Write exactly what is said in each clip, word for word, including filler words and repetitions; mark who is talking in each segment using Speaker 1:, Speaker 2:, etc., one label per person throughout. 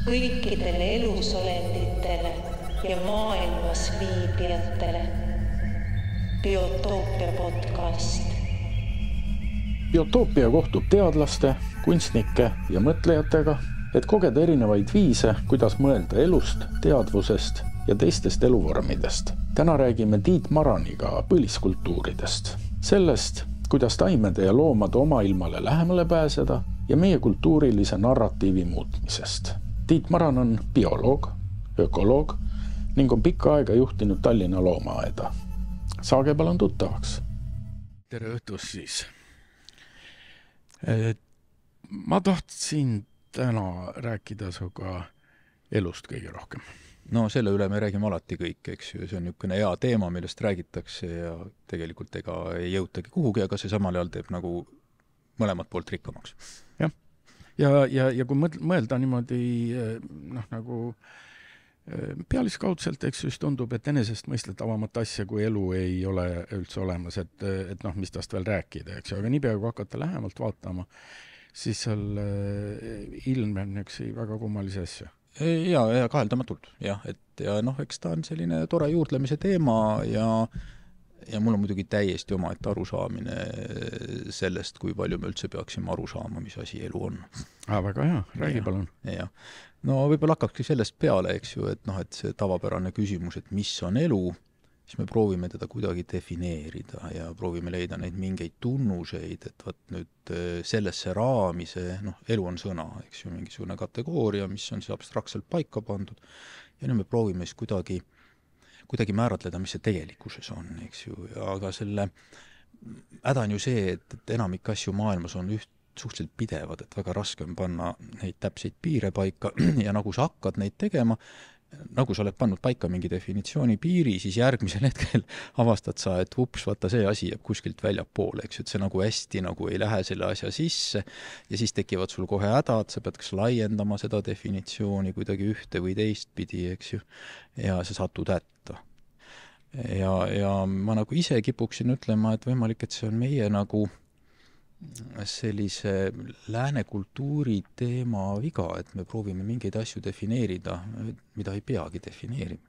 Speaker 1: kõikidele elusolenditele ja maailmas viibijatele. Biotoopia podcast.
Speaker 2: Biotoopia kohtub teadlaste, kunstnike ja mõtlejatega, et kogeda erinevaid viise, kuidas mõelda elust, teadvusest ja teistest eluvormidest. Täna räägime Tiit Maraniga põliskultuuridest. Sellest, kuidas taimede ja loomade oma ilmale lähemale pääseda ja meie kultuurilise narratiivi muutmisest. Tiit Maran on bioloog, ökoloog ning on pikka aega juhtinud Tallinna loomaaeda. Saage palun tuttavaks. Tere õhtust siis. Ma tahtsin täna rääkida suga elust kõige rohkem.
Speaker 3: No selle üle me räägime alati kõik, eks ju. See on niisugune hea teema, millest räägitakse ja tegelikult ega ei jõutagi kuhugi, aga see samal ajal teeb nagu mõlemat poolt rikkamaks.
Speaker 2: Jah. Ja, ja, ja kui mõelda niimoodi noh, nagu pealiskaudselt, eks just tundub, et enesest mõistetavamat asja, kui elu ei ole üldse olemas, et, et noh, mis tast veel rääkida, eks ju. Aga niipea, kui hakata lähemalt vaatama, siis seal ilmeb niisuguseid väga kummalisi asju.
Speaker 3: Ja, ja kaheldamatult, jah, et ja noh, eks ta on selline tore juurdlemise teema ja, ja mul on muidugi täiesti oma et arusaamine sellest, kui palju me üldse peaksime aru saama, mis asi elu on.
Speaker 2: Ah, väga hea, räägi palun.
Speaker 3: Ja. No võib-olla hakkakski sellest peale, eks ju, et noh, et see tavapärane küsimus, et mis on elu, siis me proovime teda kuidagi defineerida ja proovime leida neid mingeid tunnuseid, et võt nüüd sellesse raami see, noh, elu on sõna, eks ju, mingisugune kategooria, mis on siis abstraktselt paika pandud ja nüüd me proovime siis kuidagi, kuidagi määratleda, mis see tegelikkuses on, eks ju, aga selle häda on ju see, et, et enamik asju maailmas on üht suhteliselt pidevad, et väga raske on panna neid täpseid piire paika ja nagu sa hakkad neid tegema, nagu sa oled pannud paika mingi definitsiooni piiri, siis järgmisel hetkel avastad sa, et ups, vaata see asi jääb kuskilt väljapoole, eks, et see nagu hästi nagu ei lähe selle asja sisse ja siis tekivad sul kohe hädad, sa pead kas laiendama seda definitsiooni kuidagi ühte või teist pidi, eks ju, ja sa satud hätta. Ja, ja ma nagu ise kipuksin ütlema, et võimalik, et see on meie nagu sellise lääne kultuuri teema viga, et me proovime mingeid asju defineerida, mida ei peagi defineerima.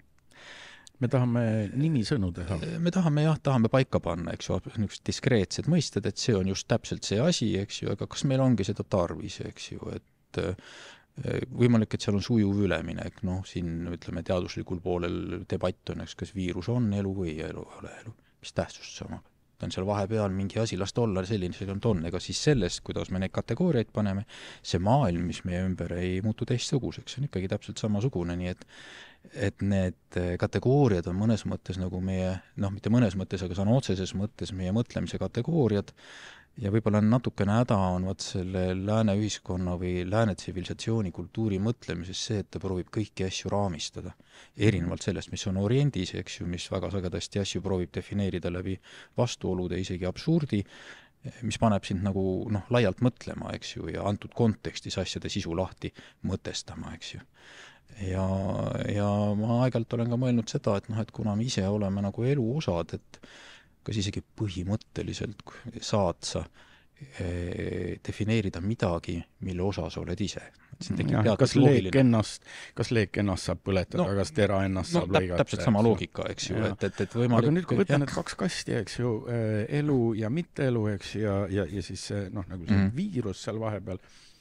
Speaker 2: Me tahame nimisõnu teha.
Speaker 3: Me tahame jah, tahame paika panna, eks ju, niisugused diskreetsed mõisted, et see on just täpselt see asi, eks ju, aga kas meil ongi seda tarvis, eks ju, et võimalik, et seal on sujuv üleminek, noh, siin ütleme teaduslikul poolel debatt on, eks, kas viirus on elu või elu ole elu, mis tähtsust sama. Ta on seal vahepeal mingi asi, las ta olla selline, see on ton, ega siis sellest, kuidas me neid kategooriaid paneme, see maailm, mis meie ümber ei muutu teistsuguseks, see on ikkagi täpselt samasugune, nii et, et need kategooriad on mõnes mõttes nagu meie, noh, mitte mõnes mõttes, aga see on otseses mõttes meie mõtlemise kategooriad ja võib-olla natukene häda on vaat selle lääne ühiskonna või lääne tsivilisatsiooni kultuuri mõtlemises see, et ta proovib kõiki asju raamistada. Erinevalt sellest, mis on oriendis, eks ju, mis väga sagedasti asju proovib defineerida läbi vastuolude, isegi absurdi, mis paneb sind nagu noh, laialt mõtlema, eks ju, ja antud kontekstis asjade sisu lahti mõtestama, eks ju. Ja, ja ma aegalt olen ka mõelnud seda, et noh, et kuna me ise oleme nagu elu osad, et kas isegi põhimõtteliselt saad sa e, defineerida midagi, mille osa sa oled ise.
Speaker 2: Ja, kas, leek ennast, kas leek ennast saab põletada, no, kas tera ennast
Speaker 3: no,
Speaker 2: saab
Speaker 3: täp,
Speaker 2: lõigata?
Speaker 3: Täpselt sama loogika, eks ju. Et, et, et võimalik,
Speaker 2: aga nüüd, kui võtta need kaks kasti, eks ju, elu ja mitteelu, eks, ja, ja, ja siis noh, nagu see mm. viirus seal vahepeal.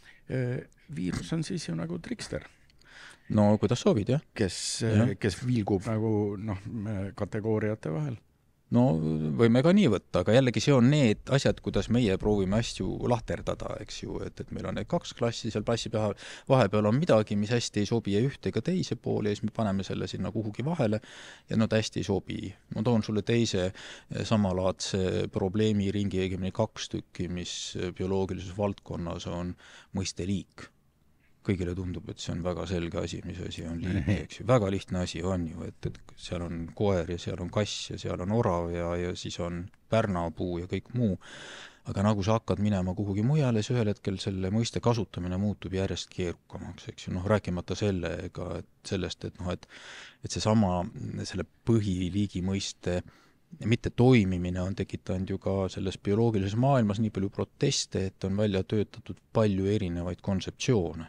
Speaker 2: Viirus on siis ju nagu trikster.
Speaker 3: No, kuidas soovid, jah.
Speaker 2: Kes, ja. kes viilgub nagu noh, kategooriate vahel.
Speaker 3: No võime ka nii võtta, aga jällegi see on need asjad, kuidas meie proovime asju lahterdada, eks ju, et, et meil on need kaks klassi, seal passi peal, vahepeal on midagi, mis hästi ei sobi ühte ega teise poole ja siis me paneme selle sinna kuhugi vahele ja no ta hästi ei sobi. Ma toon sulle teise samalaadse probleemiringi, õigemini kaks tükki, mis bioloogilises valdkonnas on mõiste liik. Kõigile tundub, et see on väga selge asi, mis asi on liik, eks ju. Väga lihtne asi on ju, et, et seal on koer ja seal on kass ja seal on orav ja, ja siis on pärnapuu ja kõik muu. Aga nagu sa hakkad minema kuhugi mujale, siis ühel hetkel selle mõiste kasutamine muutub järjest keerukamaks, eks ju. Noh, rääkimata sellega, et sellest, et, noh, et, et see sama, selle põhiliigi mõiste mitte toimimine on tekitanud ju ka selles bioloogilises maailmas nii palju proteste, et on välja töötatud palju erinevaid kontseptsioone.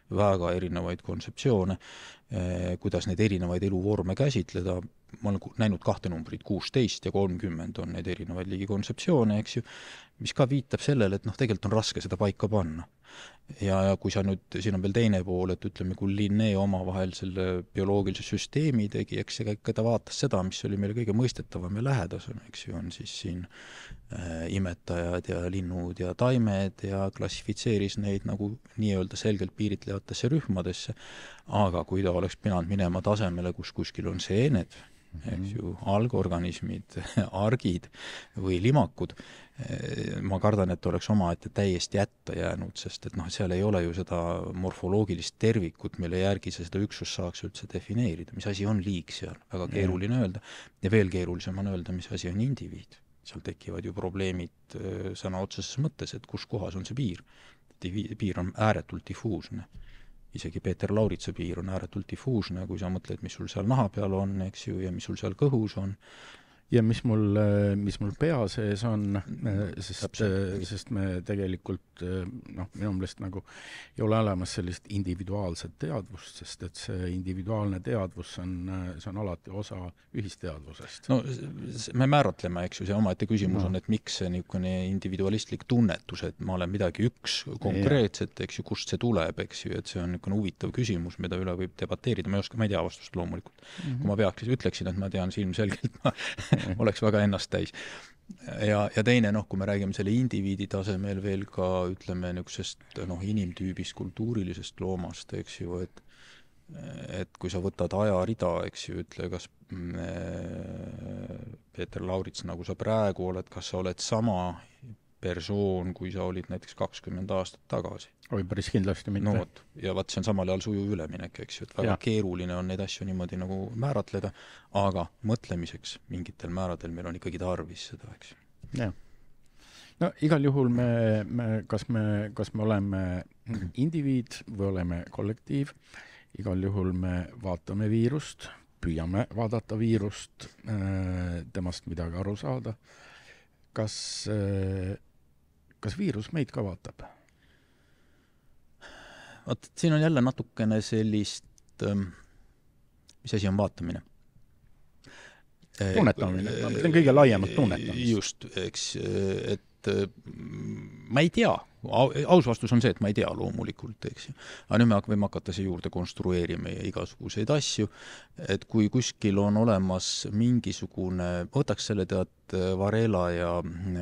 Speaker 3: väga erinevaid kontseptsioone, kuidas neid erinevaid eluvorme käsitleda. Ma olen näinud kahte numbrit, kuusteist ja kolmkümmend on neid erinevaid liigi kontseptsioone, eks ju, mis ka viitab sellele, et noh, tegelikult on raske seda paika panna. Ja, ja kui sa nüüd, siin on veel teine pool, et ütleme, kui Linné oma vahel selle bioloogilise süsteemi tegi, eks ja ta vaatas seda, mis oli meile kõige mõistetavam ja lähedasem, eks ju, on siis siin äh, imetajad ja linnud ja taimed ja klassifitseeris neid nagu nii-öelda selgelt piiritlevatesse rühmadesse, aga kui ta oleks pidanud minema tasemele, kus kuskil on seened, eks ju, algorganismid, argid või limakud, ma kardan, et oleks omaette täiesti jätta jäänud, sest et noh, seal ei ole ju seda morfoloogilist tervikut, mille järgi sa seda üksust saaks üldse defineerida, mis asi on liik seal, väga keeruline öelda. Ja veel keerulisem on öelda, mis asi on indiviid. Seal tekivad ju probleemid sõna otseses mõttes, et kus kohas on see piir. Piir on ääretult diffuusne. Isegi Peeter Lauritsa piir on ääretult diffuusne, kui sa mõtled, mis sul seal naha peal on, eks ju, ja mis sul seal kõhus on.
Speaker 2: Ja mis mul, mis mul pea sees on, sest, sest me tegelikult, noh, minu meelest nagu ei ole olemas sellist individuaalset teadvust, sest et see individuaalne teadvus on, see on alati osa ühisteadvusest.
Speaker 3: No me määratleme, eks ju, see omaette küsimus no. on, et miks see niisugune individualistlik tunnetus, et ma olen midagi üks konkreetset, eks ju, kust see tuleb, eks ju, et see on niisugune huvitav küsimus, mida üle võib debateerida, ma ei oska, ma ei tea vastust loomulikult. Mm-hmm. Kui ma peaks, ütleksin, et ma tean silmselgelt, ma oleks väga ennast täis. Ja, ja teine, noh, kui me räägime selle indiviidi tasemel veel ka, ütleme, niisugusest noh, inimtüübist, kultuurilisest loomast, eks ju, et, et kui sa võtad ajarida, eks ju, ütle, kas Peeter Laurits, nagu sa praegu oled, kas sa oled sama persoon, kui sa olid näiteks kakskümmend aastat tagasi.
Speaker 2: Oi, päris kindlasti mitte.
Speaker 3: No, võt, ja vaat see on samal ajal sujuv üleminek, eks ju, et väga ja. keeruline on neid asju niimoodi nagu määratleda, aga mõtlemiseks mingitel määradel meil on ikkagi tarvis seda, eks ju.
Speaker 2: Ja. No igal juhul me, me, kas, me, kas me oleme indiviid või oleme kollektiiv, igal juhul me vaatame viirust, püüame vaadata viirust, temast midagi aru saada. Kas, kas viirus meid ka vaatab?
Speaker 3: Vaat, siin on jälle natukene sellist, mis asi on vaatamine?
Speaker 2: Tunnetamine, ma mõtlen kõige laiemalt tunnetamist.
Speaker 3: Just, eks, et ma ei tea, aus vastus on see, et ma ei tea loomulikult, eks ju. Aga nüüd me võime hakata see juurde konstrueerima ja igasuguseid asju, et kui kuskil on olemas mingisugune, võtaks selle tead Varela ja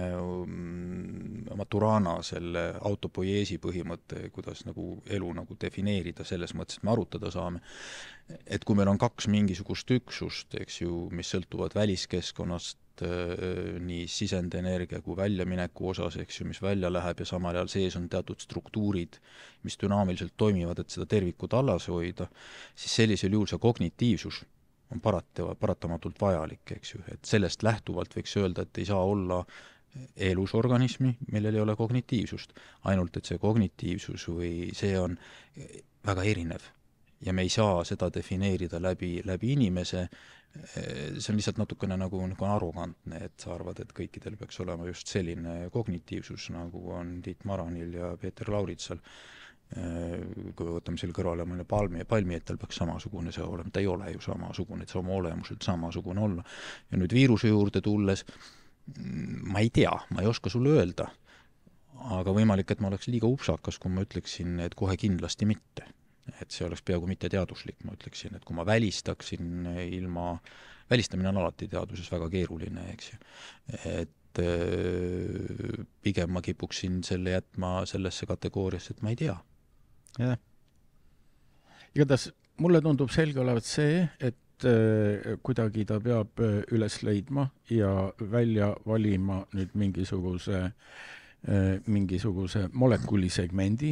Speaker 3: Maturana selle autopoieesi põhimõtte, kuidas nagu elu nagu defineerida selles mõttes, et me arutada saame. Et kui meil on kaks mingisugust üksust, eks ju, mis sõltuvad väliskeskkonnast, nii sisendenergia kui väljamineku osas, eks ju, mis välja läheb ja samal ajal sees on teatud struktuurid, mis dünaamiliselt toimivad, et seda tervikut allas hoida, siis sellisel juhul see kognitiivsus on paratava, paratamatult vajalik, eks ju, et sellest lähtuvalt võiks öelda, et ei saa olla elusorganismi, millel ei ole kognitiivsust, ainult et see kognitiivsus või see on väga erinev ja me ei saa seda defineerida läbi, läbi inimese. See on lihtsalt natukene nagu, nagu arrogantne, et sa arvad, et kõikidel peaks olema just selline kognitiivsus, nagu on Tiit Maranil ja Peeter Lauritsal. Kui me võtame selle kõrvale mõne palmi, palmi, et tal peaks samasugune see olema. Ta ei ole ju samasugune, et see oma olemuselt samasugune olla. Ja nüüd viiruse juurde tulles, ma ei tea, ma ei oska sulle öelda, aga võimalik, et ma oleks liiga upsakas, kui ma ütleksin, et kohe kindlasti mitte. Et see oleks peaaegu mitte teaduslik, ma ütleksin, et kui ma välistaksin ilma, välistamine on alati teaduses väga keeruline, eks ju. Et pigem ma kipuksin selle jätma sellesse kategooriasse, et ma ei tea.
Speaker 2: Jah. Igatahes mulle tundub selge olevat see, et kuidagi ta peab üles leidma ja välja valima nüüd mingisuguse, mingisuguse molekulisegmendi,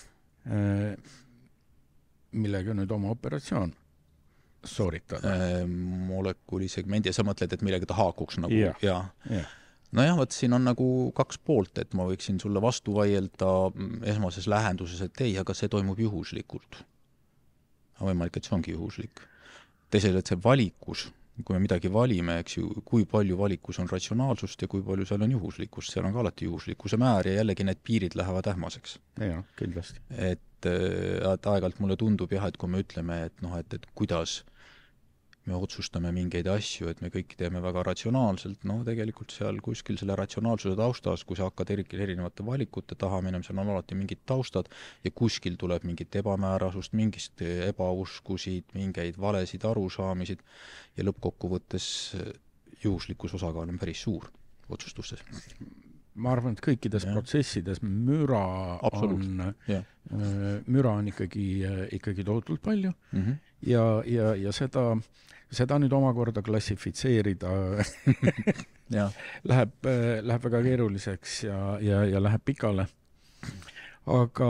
Speaker 2: millega nüüd oma operatsioon sooritada.
Speaker 3: Molekulisegmendi ja sa mõtled, et millega ta haakuks nagu,
Speaker 2: ja,
Speaker 3: ja. ja. No jah, võt, siin on nagu kaks poolt, et ma võiksin sulle vastu vaielda esmases lähenduses, et ei, aga see toimub juhuslikult. Aga võimalik, et see ongi juhuslik. Teisele, et see valikus kui me midagi valime, eks ju, kui palju valikus on ratsionaalsust ja kui palju seal on juhuslikkust, seal on ka alati juhuslikkuse määr ja jällegi need piirid lähevad ähmaseks.
Speaker 2: Jah, kindlasti.
Speaker 3: Et, et aeg-ajalt mulle tundub jah, et kui me ütleme, et noh, et, et kuidas me otsustame mingeid asju, et me kõik teeme väga ratsionaalselt, no tegelikult seal kuskil selle ratsionaalsuse taustas, kui sa hakkad erinevate valikute taha minema, seal on alati mingid taustad ja kuskil tuleb mingit ebamäärasust, mingist ebauskusid, mingeid valesid arusaamisid ja lõppkokkuvõttes juhuslikkus osakaal on päris suur otsustustes.
Speaker 2: Ma arvan, et kõikides ja. protsessides müra on,
Speaker 3: ja.
Speaker 2: müra on ikkagi, ikkagi tohutult palju
Speaker 3: mm -hmm.
Speaker 2: ja, ja, ja seda seda nüüd omakorda klassifitseerida
Speaker 3: ja.
Speaker 2: läheb, läheb väga keeruliseks ja, ja, ja läheb pikale. Aga,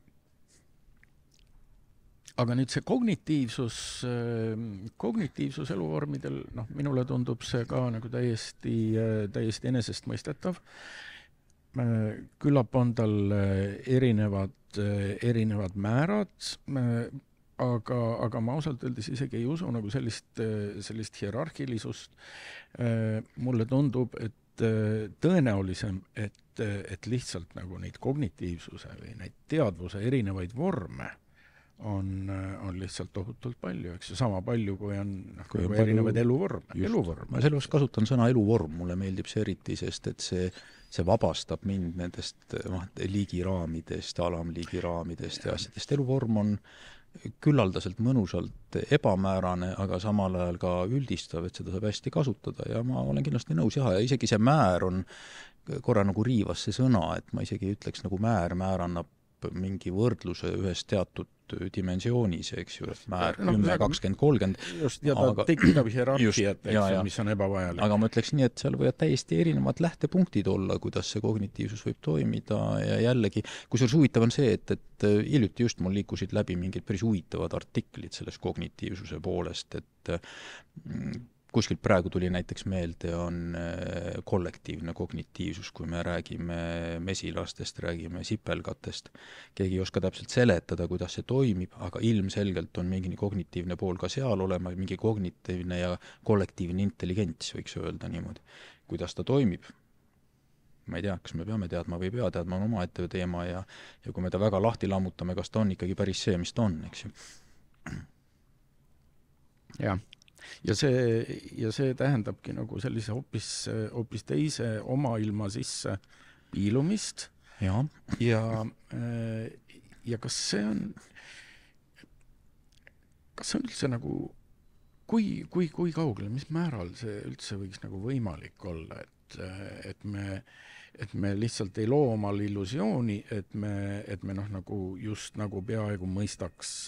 Speaker 2: aga nüüd see kognitiivsus, kognitiivsus eluvormidel, noh, minule tundub see ka nagu täiesti, täiesti enesestmõistetav. Küllap on tal erinevad, erinevad määrad, aga, aga ma ausalt öeldes isegi ei usu nagu sellist, sellist hierarhilisust. Mulle tundub, et tõenäolisem, et, et lihtsalt nagu neid kognitiivsuse või neid teadvuse erinevaid vorme on, on lihtsalt tohutult palju, eks ju, sama palju, kui on, kui kui erinevaid eluvorme. eluvorme.
Speaker 3: Ma sellepärast kasutan sõna eluvorm, mulle meeldib see eriti, sest et see, see vabastab mind nendest liigiraamidest, alamliigiraamidest ja asjadest. Eluvorm on küllaldaselt mõnusalt ebamäärane, aga samal ajal ka üldistav, et seda saab hästi kasutada ja ma olen kindlasti nõus jah, ja isegi see määr on korra nagu riivas see sõna, et ma isegi ütleks nagu määr, määr annab mingi võrdluse ühes teatud dimensioonis, eks ju, et määr no, kümme, kakskümmend, kolmkümmend.
Speaker 2: Just, ja ta tekitab hierarhiat, eks ju, mis on ebavajalik.
Speaker 3: Aga ma ütleks nii, et seal võivad täiesti erinevad lähtepunktid olla, kuidas see kognitiivsus võib toimida ja jällegi, kusjuures huvitav on see, et, et hiljuti just mul liikusid läbi mingid päris huvitavad artiklid sellest kognitiivsuse poolest, et kuskilt praegu tuli näiteks meelde on kollektiivne kognitiivsus, kui me räägime mesilastest, räägime sipelgatest. Keegi ei oska täpselt seletada, kuidas see toimib, aga ilmselgelt on mingi kognitiivne pool ka seal olema, mingi kognitiivne ja kollektiivne intelligents, võiks öelda niimoodi. Kuidas ta toimib? Ma ei tea, kas me peame teadma või ei pea teadma, on oma ette teema ja, ja kui me ta väga lahti lammutame, kas ta on ikkagi päris see, mis ta on, eks ju?
Speaker 2: Jah. Ja see, ja see tähendabki nagu sellise hoopis, hoopis teise oma ilma sisse piilumist.
Speaker 3: Ja,
Speaker 2: ja, ja kas see on, kas see on üldse nagu, kui, kui, kui kaugele, mis määral see üldse võiks nagu võimalik olla, et, et me, et me lihtsalt ei loo omal illusiooni, et me, et me noh, nagu just nagu peaaegu mõistaks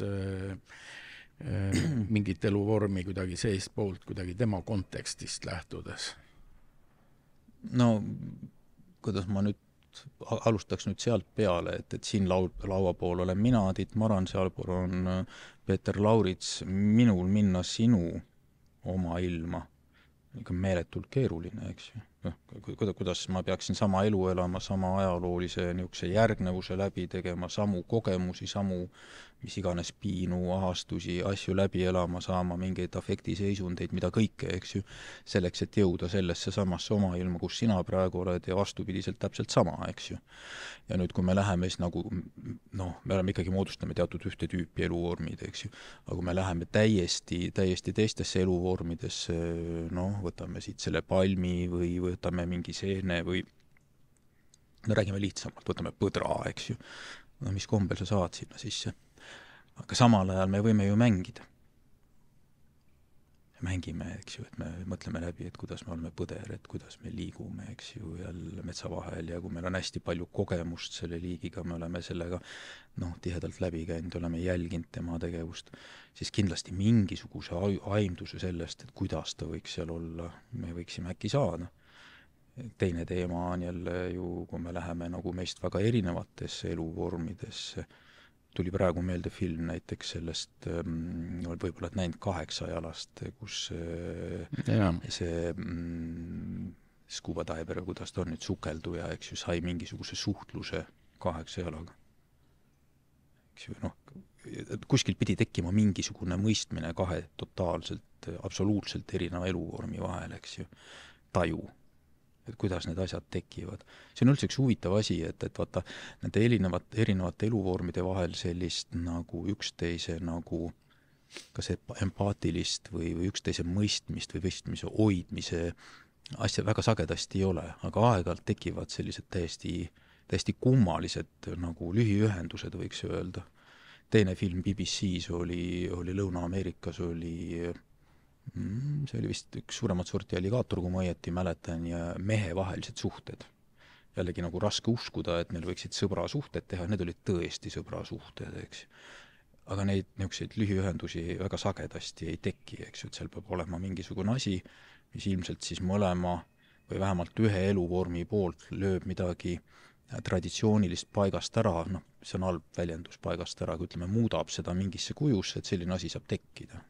Speaker 2: mingit eluvormi kuidagi seest poolt, kuidagi tema kontekstist lähtudes?
Speaker 3: No, kuidas ma nüüd alustaks nüüd sealt peale, et, et siin lau, laua pool olen mina, Tiit Maran, seal pool on Peeter Laurits, minul minna sinu oma ilma, ikka meeletult keeruline, eks ju. Kuidas ma peaksin sama elu elama, sama ajaloolise niisuguse järgnevuse läbi tegema, samu kogemusi, samu mis iganes piinu, ahastusi, asju läbi elama saama, mingeid afektiseisundeid, mida kõike, eks ju, selleks, et jõuda sellesse samasse oma ilma, kus sina praegu oled ja vastupidiselt täpselt sama, eks ju. Ja nüüd, kui me läheme siis nagu, noh, me oleme ikkagi moodustame teatud ühte tüüpi eluvormid, eks ju, aga kui me läheme täiesti, täiesti teistesse eluvormidesse, noh, võtame siit selle palmi või võtame mingi seene või no räägime lihtsamalt, võtame põdra, eks ju, no mis kombel sa saad sinna sisse. Aga samal ajal me võime ju mängida. Mängime, eks ju, et me mõtleme läbi, et kuidas me oleme põder, et kuidas me liigume, eks ju, jälle metsa vahel ja kui meil on hästi palju kogemust selle liigiga, me oleme sellega noh, tihedalt läbi käinud, oleme jälginud tema tegevust, siis kindlasti mingisuguse aimduse sellest, et kuidas ta võiks seal olla, me võiksime äkki saada. Teine teema on jälle ju, kui me läheme nagu meist väga erinevatesse eluvormidesse, tuli praegu meelde film näiteks sellest, võib-olla et näinud kaheksa jalast, kus
Speaker 2: ja.
Speaker 3: see mm, scuba diver, kuidas ta on nüüd sukelduja, eks ju, sai mingisuguse suhtluse kaheksa jalaga. Eks ju, noh, kuskil pidi tekkima mingisugune mõistmine kahe totaalselt absoluutselt erineva eluvormi vahel, eks ju, taju, et kuidas need asjad tekivad. See on üldse üks huvitav asi, et, et vaata, nende erinevat, erinevate eluvormide vahel sellist nagu üksteise nagu kas empaatilist või, või üksteise mõistmist või mõistmise hoidmise asja väga sagedasti ei ole, aga aeg-ajalt tekivad sellised täiesti, täiesti kummalised nagu lühiühendused, võiks öelda. Teine film B B C-s oli, oli Lõuna-Ameerikas, oli see oli vist üks suuremat sorti alligaator, kui ma õieti mäletan, ja mehevahelised suhted. Jällegi nagu raske uskuda, et neil võiksid sõbra suhted teha, need olid tõesti sõbra suhted, eks. Aga neid niisuguseid lühiühendusi väga sagedasti ei teki, eks ju, et seal peab olema mingisugune asi, mis ilmselt siis mõlema või vähemalt ühe eluvormi poolt lööb midagi traditsioonilist paigast ära, noh, see on halb väljendus paigast ära, kui ütleme, muudab seda mingisse kujusse, et selline asi saab tekkida.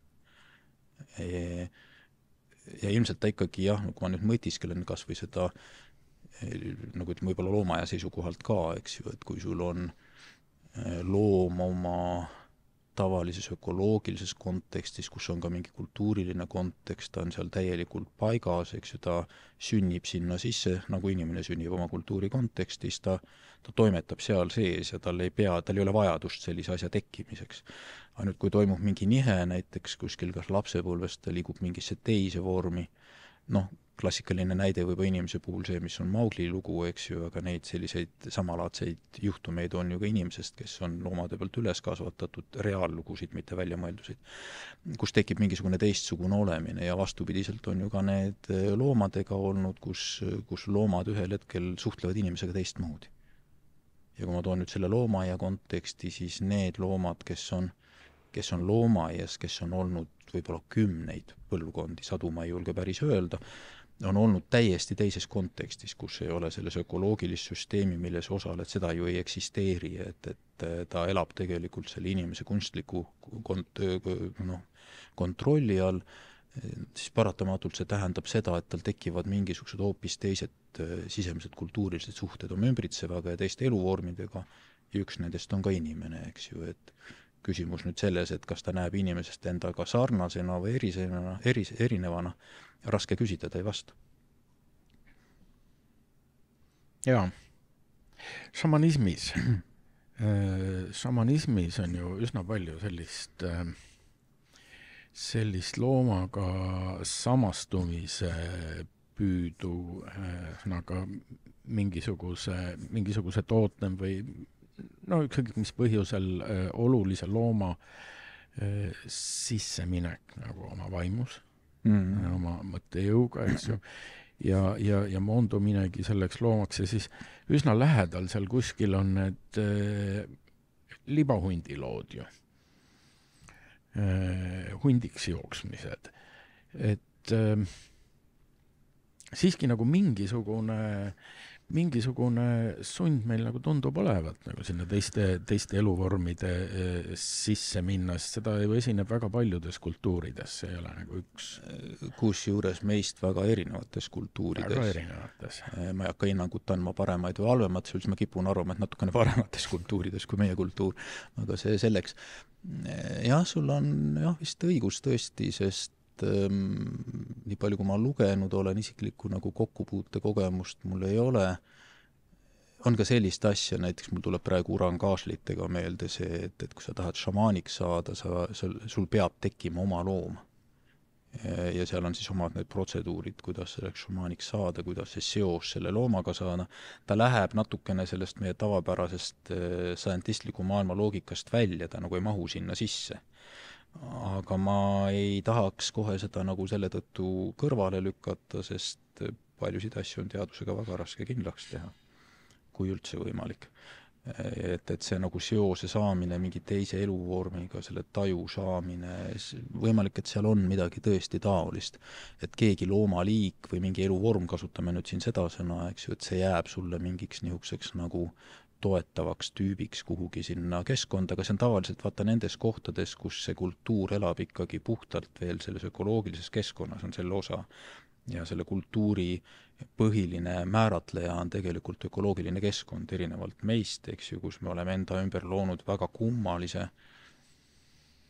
Speaker 3: Ja ilmselt ta ikkagi, jah, kui ma nüüd mõtiskelen kas või seda, nagu ütleme, võib-olla loomaja seisukohalt ka, eks ju, et kui sul on loom oma tavalises ökoloogilises kontekstis, kus on ka mingi kultuuriline kontekst, ta on seal täielikult paigas, eks ju, ta sünnib sinna sisse, nagu inimene sünnib oma kultuuri kontekstis, ta, ta toimetab seal sees ja tal ei pea, tal ei ole vajadust sellise asja tekkimiseks. Aga nüüd, kui toimub mingi nihe, näiteks kuskil kas lapsepõlvest, ta liigub mingisse teise vormi, noh, klassikaline näide võib inimese puhul see, mis on Maugli lugu, eks ju, aga neid selliseid samalaadseid juhtumeid on ju ka inimesest, kes on loomade pealt üles kasvatatud, reaallugusid, mitte väljamõeldusid, kus tekib mingisugune teistsugune olemine ja vastupidiselt on ju ka need loomadega olnud, kus, kus loomad ühel hetkel suhtlevad inimesega teistmoodi. Ja kui ma toon nüüd selle loomaia konteksti, siis need loomad, kes on, kes on loomaias, kes on olnud võib-olla kümneid põlvkondi, sadu ma ei julge päris öelda, on olnud täiesti teises kontekstis, kus ei ole selles ökoloogilist süsteemi, milles osaled, seda ju ei eksisteeri, et, et ta elab tegelikult selle inimese kunstliku kont- no, kontrolli all, siis paratamatult see tähendab seda, et tal tekivad mingisugused hoopis teised sisemised kultuurilised suhted oma ümbritsevaga ja teiste eluvormidega, ja üks nendest on ka inimene, eks ju, et küsimus nüüd selles, et kas ta näeb inimesest endaga sarnasena või erisena, eris, erinevana, raske küsida, ta ei vasta.
Speaker 2: Jaa, šamanismis. Šamanismis on ju üsna palju sellist, sellist loomaga samastumise püüdu, aga mingisuguse, mingisuguse tootnem või no ükskõik mis põhjusel äh, olulise looma äh, sisseminek nagu oma vaimus, mm. oma mõttejõuga, eks ju, ja, ja, ja moonduminegi selleks loomaks ja siis üsna lähedal seal kuskil on need äh, libahundi lood ju. Äh, hundiks jooksmised. Et äh, siiski nagu mingisugune mingisugune sund meil nagu tundub olevat nagu sinna teiste, teiste eluvormide e, sisse minna, sest seda ju esineb väga paljudes kultuurides, see ei ole nagu üks.
Speaker 3: Kusjuures meist väga erinevates kultuurides.
Speaker 2: Väga erinevates.
Speaker 3: Ma ei hakka hinnangut andma paremaid või halvemat, siis ma kipun arvama, et natukene paremates kultuurides kui meie kultuur, aga see selleks. Jah, sul on jah, vist õigus tõesti, sest nii palju, kui ma lugenud olen, isiklikku nagu kokkupuute kogemust mul ei ole. On ka sellist asja, näiteks mul tuleb praegu urangaaslitega meelde see, et, et kui sa tahad šamaaniks saada, sa, sul, sul peab tekkima oma loom. Ja seal on siis omad need protseduurid, kuidas selleks šamaaniks saada, kuidas see seos selle loomaga saada. Ta läheb natukene sellest meie tavapärasest scientistliku maailma loogikast välja, ta nagu ei mahu sinna sisse. Aga ma ei tahaks kohe seda nagu selle tõttu kõrvale lükata, sest paljusid asju on teadusega väga raske kindlaks teha, kui üldse võimalik. Et, et see nagu seose saamine mingi teise eluvormiga, selle taju saamine, võimalik, et seal on midagi tõesti taolist, et keegi loomaliik või mingi eluvorm, kasutame nüüd siin seda sõna, eks ju, et see jääb sulle mingiks niisuguseks nagu toetavaks tüübiks kuhugi sinna keskkonda, aga see on tavaliselt vaata nendes kohtades, kus see kultuur elab ikkagi puhtalt veel selles ökoloogilises keskkonnas on selle osa ja selle kultuuri põhiline määratleja on tegelikult ökoloogiline keskkond erinevalt meist, eks ju, kus me oleme enda ümber loonud väga kummalise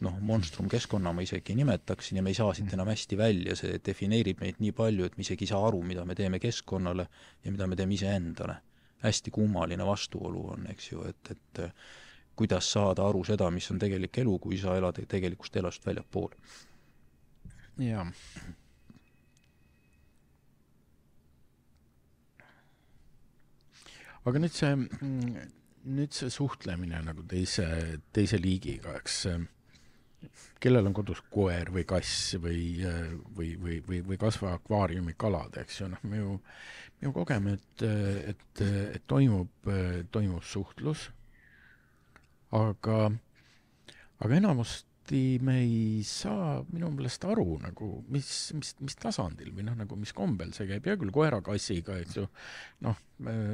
Speaker 3: noh, monstrum keskkonna ma isegi nimetaksin ja me ei saa siit enam hästi välja, see defineerib meid nii palju, et me isegi ei saa aru, mida me teeme keskkonnale ja mida me teeme iseendale. Hästi kummaline vastuolu on, eks ju, et, et kuidas saada aru seda, mis on tegelik elu, kui sa elad tegelikust elast väljapool.
Speaker 2: Jaa. Aga nüüd see, nüüd see suhtlemine nagu teise, teise liigiga, eks kellel on kodus koer või kass või, või, või, või, või kasva akvaariumi kalad, eks ju, noh, me ju, me ju kogeme, et, et, et toimub, toimub suhtlus, aga, aga enamusti me ei saa minu meelest aru, nagu, mis, mis, mis tasandil või noh, nagu mis kombel see käib, ja küll koera kassiga, eks ju, noh,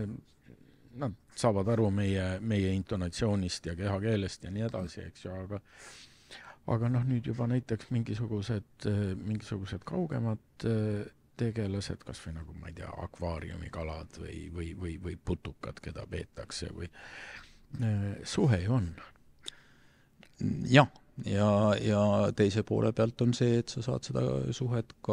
Speaker 2: nad saavad aru meie, meie intonatsioonist ja kehakeelest ja nii edasi, eks ju, aga aga noh, nüüd juba näiteks mingisugused, mingisugused kaugemad tegelased, kas või nagu, ma ei tea, akvaariumikalad või, või, või, või putukad, keda peetakse või suhe ju on.
Speaker 3: Jah, ja, ja teise poole pealt on see, et sa saad seda suhet ka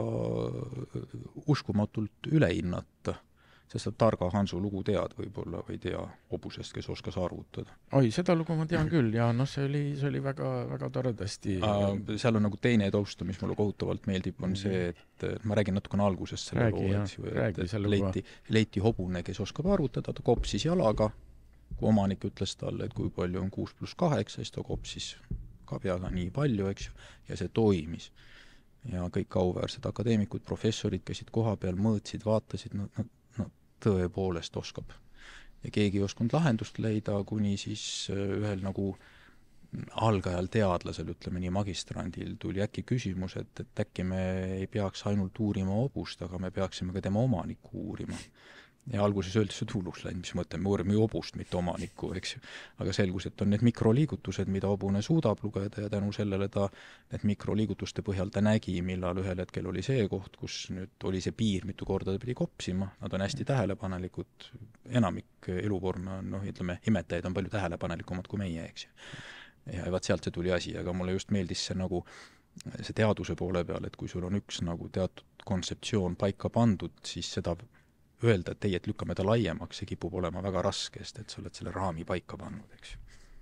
Speaker 3: uskumatult üle hinnata. Sest et targa Hansu lugu tead võib-olla või tea hobusest, kes oskas arvutada.
Speaker 2: Oi, seda lugu ma tean küll ja noh, see oli, see oli väga, väga toredasti.
Speaker 3: Seal on nagu teine tausta, mis mulle kohutavalt meeldib, on see, et ma räägin natukene algusest selle
Speaker 2: räägi,
Speaker 3: loo, eks ju, et, et leiti, leiti hobune, kes oskab arvutada, ta kopsis jalaga, kui omanik ütles talle, et kui palju on kuus pluss kaheksa, siis ta kopsis kabjaga nii palju, eks ju, ja see toimis. Ja kõik auväärsed akadeemikud, professorid käisid koha peal, mõõtsid, vaatasid, no, no tõepoolest oskab. Ja keegi ei oskunud lahendust leida, kuni siis ühel nagu algajal teadlasel, ütleme nii magistrandil, tuli äkki küsimus, et, et äkki me ei peaks ainult uurima hobust, aga me peaksime ka tema omanikku uurima. Ja alguses öeldi see hulluks läinud, mis mõte, me uurime hobust, mitte omanikku, eks ju. Aga selgus, et on need mikroliigutused, mida hobune suudab lugeda ja tänu sellele ta need mikroliigutuste põhjal ta nägi, millal ühel hetkel oli see koht, kus nüüd oli see piir, mitu korda ta pidi kopsima. Nad on hästi tähelepanelikud. Enamik eluvorme on, noh, ütleme, imetajaid on palju tähelepanelikumad kui meie, eks ju. Ja vaat sealt see tuli asi, aga mulle just meeldis see nagu see teaduse poole peal, et kui sul on üks nagu teatud kontseptsioon paika pandud, siis seda öelda, et teie, et lükkame ta laiemaks, see kipub olema väga raske, sest et sa oled selle raami paika pannud, eks ju.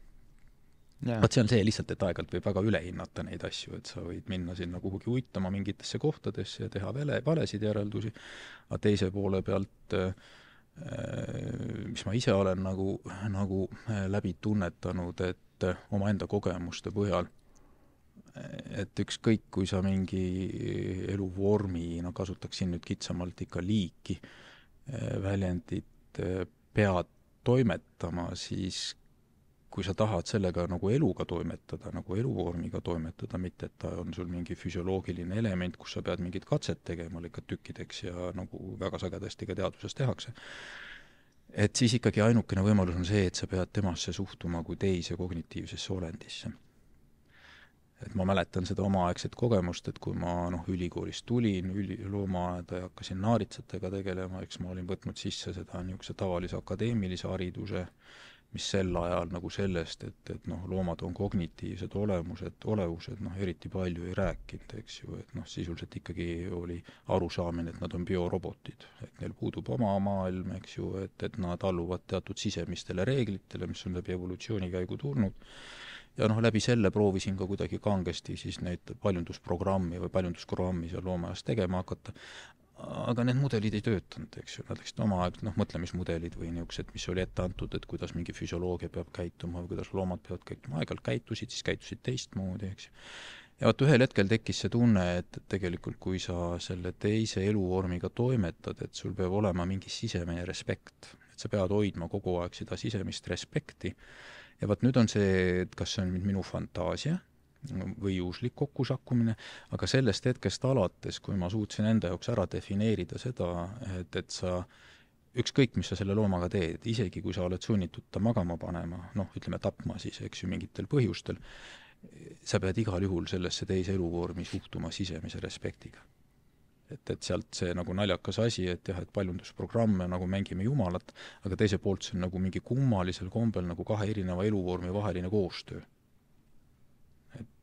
Speaker 3: Vaat see on see lihtsalt, et aegalt võib väga üle hinnata neid asju, et sa võid minna sinna kuhugi uitama mingitesse kohtadesse ja teha vele, valesid järeldusi, aga teise poole pealt, mis ma ise olen nagu, nagu läbi tunnetanud, et oma enda kogemuste põhjal, et ükskõik, kui sa mingi eluvormi, no kasutaksin nüüd kitsamalt ikka liiki, väljendit pead toimetama, siis kui sa tahad sellega nagu eluga toimetada, nagu eluvormiga toimetada, mitte et ta on sul mingi füsioloogiline element, kus sa pead mingid katset tegema lõikad tükkideks ja nagu väga sagedasti ka teaduses tehakse. Et siis ikkagi ainukene võimalus on see, et sa pead temasse suhtuma kui teise kognitiivsesse olendisse. Et ma mäletan seda omaaegset kogemust, et kui ma noh, ülikoolist tulin, üli, loomaaeda ja hakkasin naaritsatega tegelema, eks ma olin võtnud sisse seda niisuguse tavalise akadeemilise hariduse, mis sel ajal nagu sellest, et, et noh, loomad on kognitiivsed olemused, olevused, noh, eriti palju ei rääkinud, eks ju, et noh, sisuliselt ikkagi oli arusaamine, et nad on biorobotid, et neil puudub oma maailm, eks ju, et, et nad alluvad teatud sisemistele reeglitele, mis on läbi evolutsioonikäigu tulnud. Ja noh, läbi selle proovisin ka kuidagi kangesti siis neid paljundusprogrammi või paljundusprogrammi seal loomajas tegema hakata. Aga need mudelid ei töötanud, eks ju. Nad läksid oma aeg, noh, mõtlemismudelid või niisugused, mis oli ette antud, et kuidas mingi füsioloogia peab käituma või kuidas loomad peavad käituma. Aegalt käitusid, siis käitusid teistmoodi, eks ju. Ja vaat ühel hetkel tekkis see tunne, et tegelikult kui sa selle teise eluvormiga toimetad, et sul peab olema mingi sisemine respekt. Et sa pead hoidma kogu aeg seda sisemist respekti. Ja vaat nüüd on see, et kas see on minu fantaasia või juhuslik kokkusakkumine, aga sellest hetkest alates, kui ma suutsin enda jaoks ära defineerida seda, et, et sa ükskõik, mis sa selle loomaga teed, isegi kui sa oled sunnitud ta magama panema, noh, ütleme tapma siis, eks ju, mingitel põhjustel, sa pead igal juhul sellesse teise eluvormi suhtuma sisemise respektiga. Et, et sealt see nagu naljakas asi, et jah, et paljundusprogramme nagu mängime jumalat, aga teise poolt see on nagu mingi kummalisel kombel nagu kahe erineva eluvormi vaheline koostöö. Et,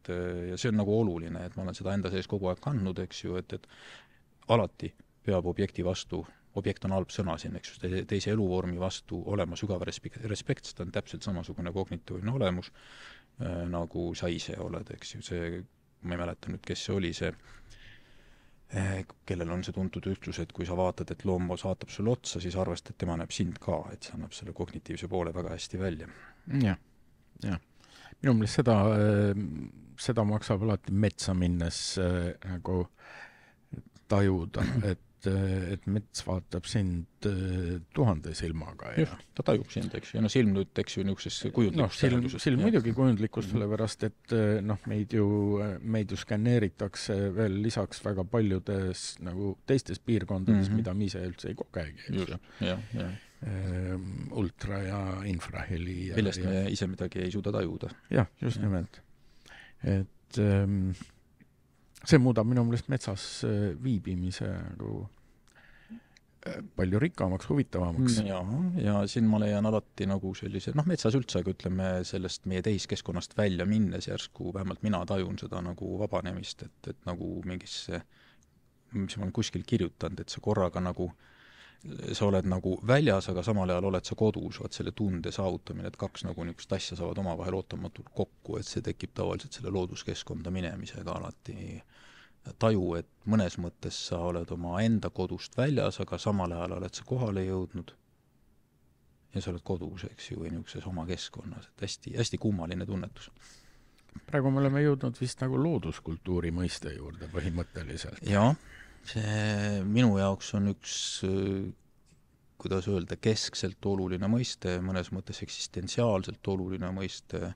Speaker 3: et ja see on nagu oluline, et ma olen seda enda sees kogu aeg kandnud, eks ju, et, et alati peab objekti vastu, objekt on halb sõna siin, eks ju, teise eluvormi vastu olema sügav respekt, respekt, sest on täpselt samasugune kognitiivne olemus, äh, nagu sa ise oled, eks ju, see, ma ei mäleta nüüd, kes see oli, see kellel on see tuntud ütlus, et kui sa vaatad, et loom saatab sulle otsa, siis arvesta, et tema näeb sind ka, et see annab selle kognitiivse poole väga hästi välja.
Speaker 2: Jah, jah. Minu meelest seda, seda maksab alati metsa minnes nagu tajuda, et, et mets vaatab sind tuhande silmaga. Ja...
Speaker 3: Just, ta tajub sind, eks ju. Ja no silm nüüd, eks ju, niisuguses kujundlikus
Speaker 2: no, silm, silm muidugi kujundlikus, sellepärast, et noh, meid ju, meid ju skanneeritakse veel lisaks väga paljudes nagu teistes piirkondades, mm -hmm. mida me ise üldse ei kogegi.
Speaker 3: Just, jah, jah.
Speaker 2: Ultra- ja infraheli. Ja,
Speaker 3: millest
Speaker 2: ja...
Speaker 3: me ise midagi ei suuda tajuda.
Speaker 2: Jah, just ja. nimelt. Et ähm, see muudab minu meelest metsas viibimise nagu palju rikkamaks, huvitavamaks.
Speaker 3: Ja, ja siin ma leian alati nagu sellise, noh, metsas üldse, aga ütleme sellest meie tehiskeskkonnast välja minnes järsku, vähemalt mina tajun seda nagu vabanemist, et, et nagu mingisse, mis ma olen kuskil kirjutanud, et sa korraga nagu, sa oled nagu väljas, aga samal ajal oled sa kodus, vaat selle tunde saavutamine, et kaks nagu niisugust asja saavad omavahel ootamatult kokku, et see tekib tavaliselt selle looduskeskkonda minemisega alati taju, et mõnes mõttes sa oled oma enda kodust väljas, aga samal ajal oled sa kohale jõudnud ja sa oled kodus, eks ju, või niisuguses oma keskkonnas, et hästi, hästi kummaline tunnetus.
Speaker 2: Praegu me oleme jõudnud vist nagu looduskultuuri mõiste juurde põhimõtteliselt.
Speaker 3: Jah, see minu jaoks on üks, kuidas öelda, keskselt oluline mõiste, mõnes mõttes eksistentsiaalselt oluline mõiste.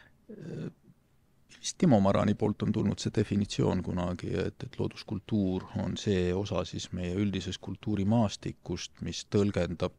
Speaker 3: Timo Marani poolt on tulnud see definitsioon kunagi, et, et looduskultuur on see osa siis meie üldises kultuurimaastikust, mis tõlgendab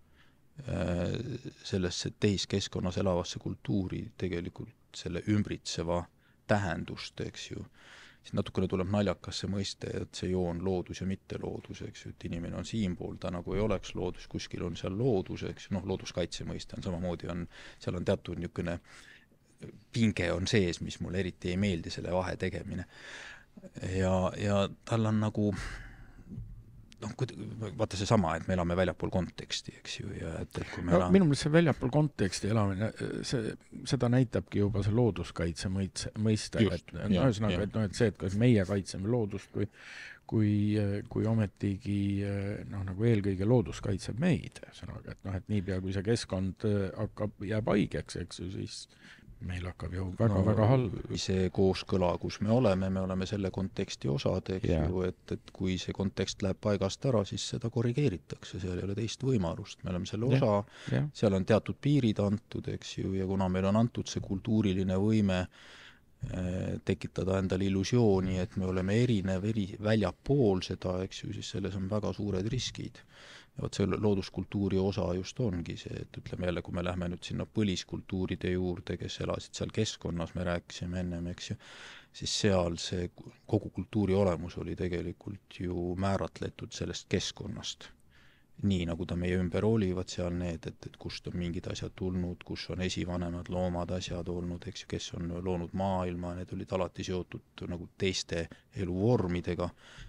Speaker 3: sellesse tehiskeskkonnas elavasse kultuuri tegelikult selle ümbritseva tähendust, eks ju. Siis natukene tuleb naljakas see mõiste, et see joon loodus ja mitte loodus, eks ju, et inimene on siinpool, ta nagu ei oleks loodus, kuskil on seal loodus, eks ju, noh, looduskaitse mõiste on samamoodi, on, seal on teatud niisugune pinge on sees, mis mulle eriti ei meeldi, selle vahe tegemine. Ja, ja tal on nagu, noh, vaata see sama, et me elame väljapool konteksti, eks ju, ja et, et kui me
Speaker 2: no,
Speaker 3: elame...
Speaker 2: Minu meelest see väljapool konteksti elamine, see, seda näitabki juba see looduskaitse mõiste, mõiste
Speaker 3: Just,
Speaker 2: et, no, ühesõnaga, et, no, et see, et kas meie kaitseme loodust, kui, kui, kui ometigi noh, nagu eelkõige loodus kaitseb meid, ühesõnaga, et noh, et niipea kui see keskkond hakkab, jääb haigeks, eks ju, siis meil hakkab ju väga-väga no, halb. See kooskõla, kus me oleme, me oleme selle konteksti osad, eks yeah. ju, et, et kui see kontekst läheb paigast ära, siis seda korrigeeritakse, seal ei ole teist võimalust. Me oleme selle osa, yeah. Yeah. seal on teatud piirid antud, eks ju, ja kuna meil on antud see kultuuriline võime eh, tekitada endale illusiooni, et me oleme erinev, eri, väljapool seda, eks ju, siis selles on väga suured riskid. Ja võt see looduskultuuri osa just ongi see, et ütleme jälle, kui me lähme nüüd sinna põliskultuuride juurde, kes elasid seal keskkonnas, me rääkisime ennem, eks ju, siis seal see kogu kultuuri olemus oli tegelikult ju määratletud sellest keskkonnast. Nii nagu ta meie ümber olivad seal need, et, et kust on mingid asjad tulnud, kus on esivanemad loomad asjad olnud, eks ju, kes on loonud maailma, need olid alati seotud nagu teiste eluvormidega,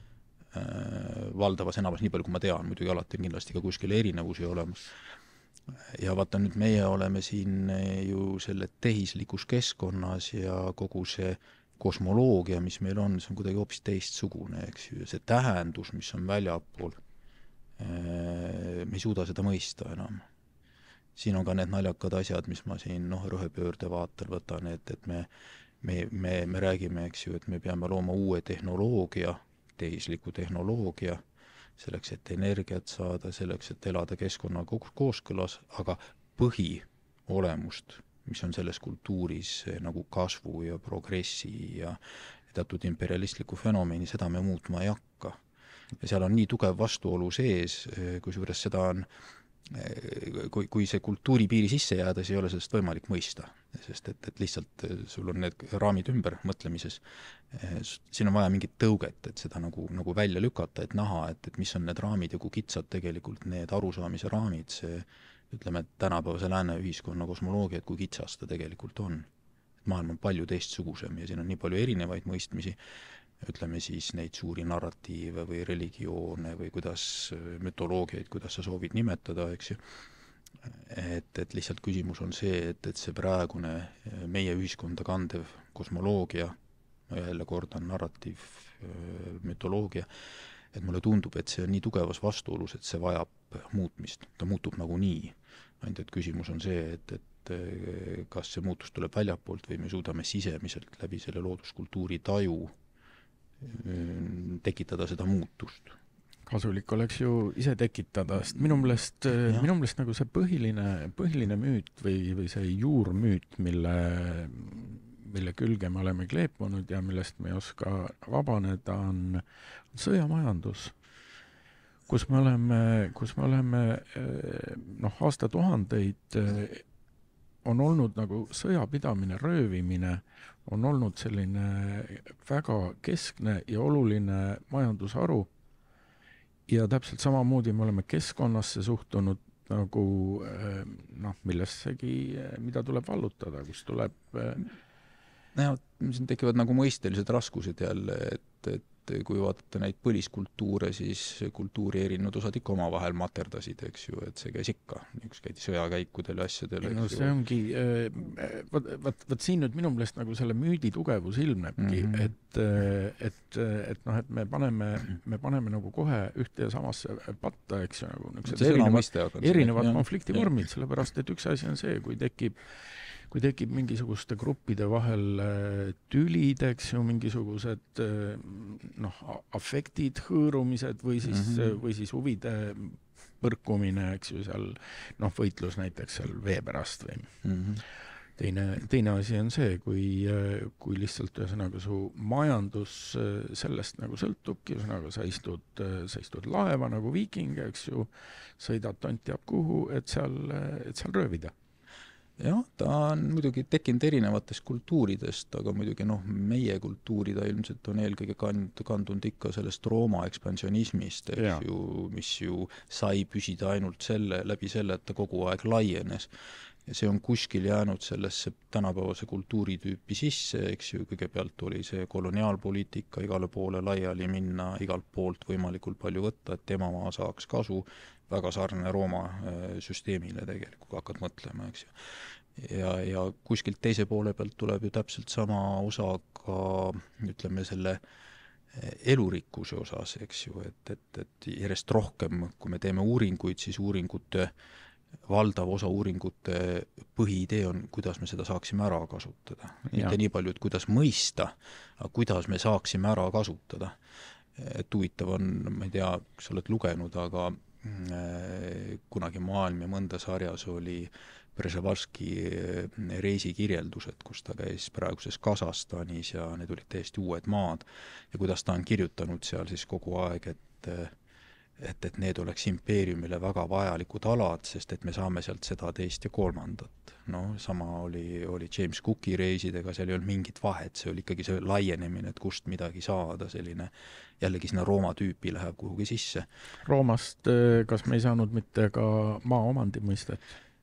Speaker 2: valdavas enamus, nii palju kui ma tean, muidugi alati on kindlasti ka kuskil erinevusi olemas. Ja vaata nüüd meie oleme siin ju selle tehislikus keskkonnas ja kogu see kosmoloogia, mis meil on, see on kuidagi hoopis teistsugune, eks ju, ja see tähendus, mis on väljapool, me ei suuda seda mõista enam. Siin on ka need naljakad asjad, mis ma siin noh, rõhepöörde vaatan, võtan, et, et me, me, me, me räägime, eks ju, et me peame looma uue tehnoloogia, tehisliku tehnoloogia, selleks, et energiat saada, selleks, et elada keskkonna kooskõlas, aga põhiolemust, mis on selles kultuuris nagu kasvu ja progressi ja teatud imperialistliku fenomeni, seda me muutma ei hakka. Ja seal on nii tugev vastuolu sees, kui suurest seda on, kui, kui see kultuuri piiri sisse jääda, siis ei ole sellest võimalik mõista, sest et, et lihtsalt sul on need raamid ümber mõtlemises. Siin on vaja mingit tõuget, et seda nagu, nagu välja lükata, et näha, et, et mis on need raamid ja kui kitsad tegelikult need arusaamise raamid, see, ütleme, tänapäevase lääne ühiskonna kosmoloogia, et kui kitsas ta tegelikult on.
Speaker 3: maailm on palju teistsugusem ja siin on nii palju erinevaid mõistmisi, ütleme siis neid suuri narratiive või religioone või kuidas mütoloogiaid, kuidas sa soovid nimetada, eks ju. Et, et lihtsalt küsimus on see, et, et see praegune meie ühiskonda kandev kosmoloogia, jälle kordan narratiiv, mütoloogia, et mulle tundub, et see on nii tugevas vastuolus, et see vajab muutmist. Ta muutub nagu nii. Ainult, et küsimus on see, et, et kas see muutus tuleb väljapoolt või me suudame sisemiselt läbi selle looduskultuuri taju tekitada seda muutust.
Speaker 2: Kasulik oleks ju ise tekitada, sest minu meelest, minu meelest nagu see põhiline, põhiline müüt või, või see juurmüüt, mille, mille külge me oleme kleepunud ja millest me ei oska vabaneda, on, on sõjamajandus, kus me oleme, kus me oleme noh, aastatuhandeid on olnud nagu sõjapidamine, röövimine, on olnud selline väga keskne ja oluline majandusharu. Ja täpselt samamoodi me oleme keskkonnasse suhtunud nagu noh, millessegi, mida tuleb vallutada, kus tuleb...
Speaker 3: No, siin tekivad nagu mõistelised raskused jälle, et, et kui vaadata neid põliskultuure, siis kultuuri erinevad osad ikka oma vahel materdasid, eks ju, et see käis ikka, üks käidi sõjakäikudel ja asjadel.
Speaker 2: No see ongi, võt, võt, võt siin nüüd minu meelest nagu selle müüdi tugevus ilmnebki, mm -hmm. et, et, et, noh, et me paneme, me paneme nagu kohe ühte ja samasse patta, eks ju, nagu erinevad, erinevad konfliktivormid, sellepärast, et üks asi on see, kui tekib kui tekib mingisuguste gruppide vahel tülid, eks ju, mingisugused noh, afektid, hõõrumised või siis, mm -hmm. või siis huvide põrkumine, eks ju, seal noh, võitlus näiteks seal vee pärast või mm -hmm. teine, teine asi on see, kui, kui lihtsalt ühesõnaga su majandus sellest nagu sõltubki, ühesõnaga sa istud, sa istud laeva nagu viiking, eks ju, sõidad tont teab kuhu, et seal, et seal röövida.
Speaker 3: Jah, ta on muidugi tekkinud erinevatest kultuuridest, aga muidugi noh, meie kultuuri ta ilmselt on eelkõige kand, kandunud ikka sellest Rooma ekspansionismist, eks ju, mis ju sai püsida ainult selle, läbi selle, et ta kogu aeg laienes. Ja see on kuskil jäänud sellesse tänapäevase kultuuritüüpi sisse, eks ju, kõigepealt oli see koloniaalpoliitika, igale poole laiali minna, igalt poolt võimalikult palju võtta, et tema maa saaks kasu, väga sarnane Rooma süsteemile tegelikult, kui hakkad mõtlema, eks ju. Ja, ja kuskilt teise poole pealt tuleb ju täpselt sama osa ka, ütleme, selle elurikkuse osas, eks ju, et, et, et järjest rohkem, kui me teeme uuringuid, siis uuringute valdav osa uuringute põhiidee on, kuidas me seda saaksime ära kasutada. Mitte nii palju, et kuidas mõista, aga kuidas me saaksime ära kasutada. Et huvitav on, ma ei tea, kas oled lugenud, aga kunagi Maailm ja mõnda sarjas oli Brežnevalski reisikirjeldused, kus ta käis praeguses Kasahstanis ja need olid täiesti uued maad ja kuidas ta on kirjutanud seal siis kogu aeg, et et, et need oleks impeeriumile väga vajalikud alad, sest et me saame sealt seda teist ja kolmandat. No, sama oli, oli James Cooki reisidega, seal ei olnud mingit vahet, see oli ikkagi see laienemine, et kust midagi saada, selline jällegi sinna Rooma tüüpi läheb kuhugi sisse.
Speaker 2: Roomast, kas me ei saanud mitte ka maaomandi mõistet?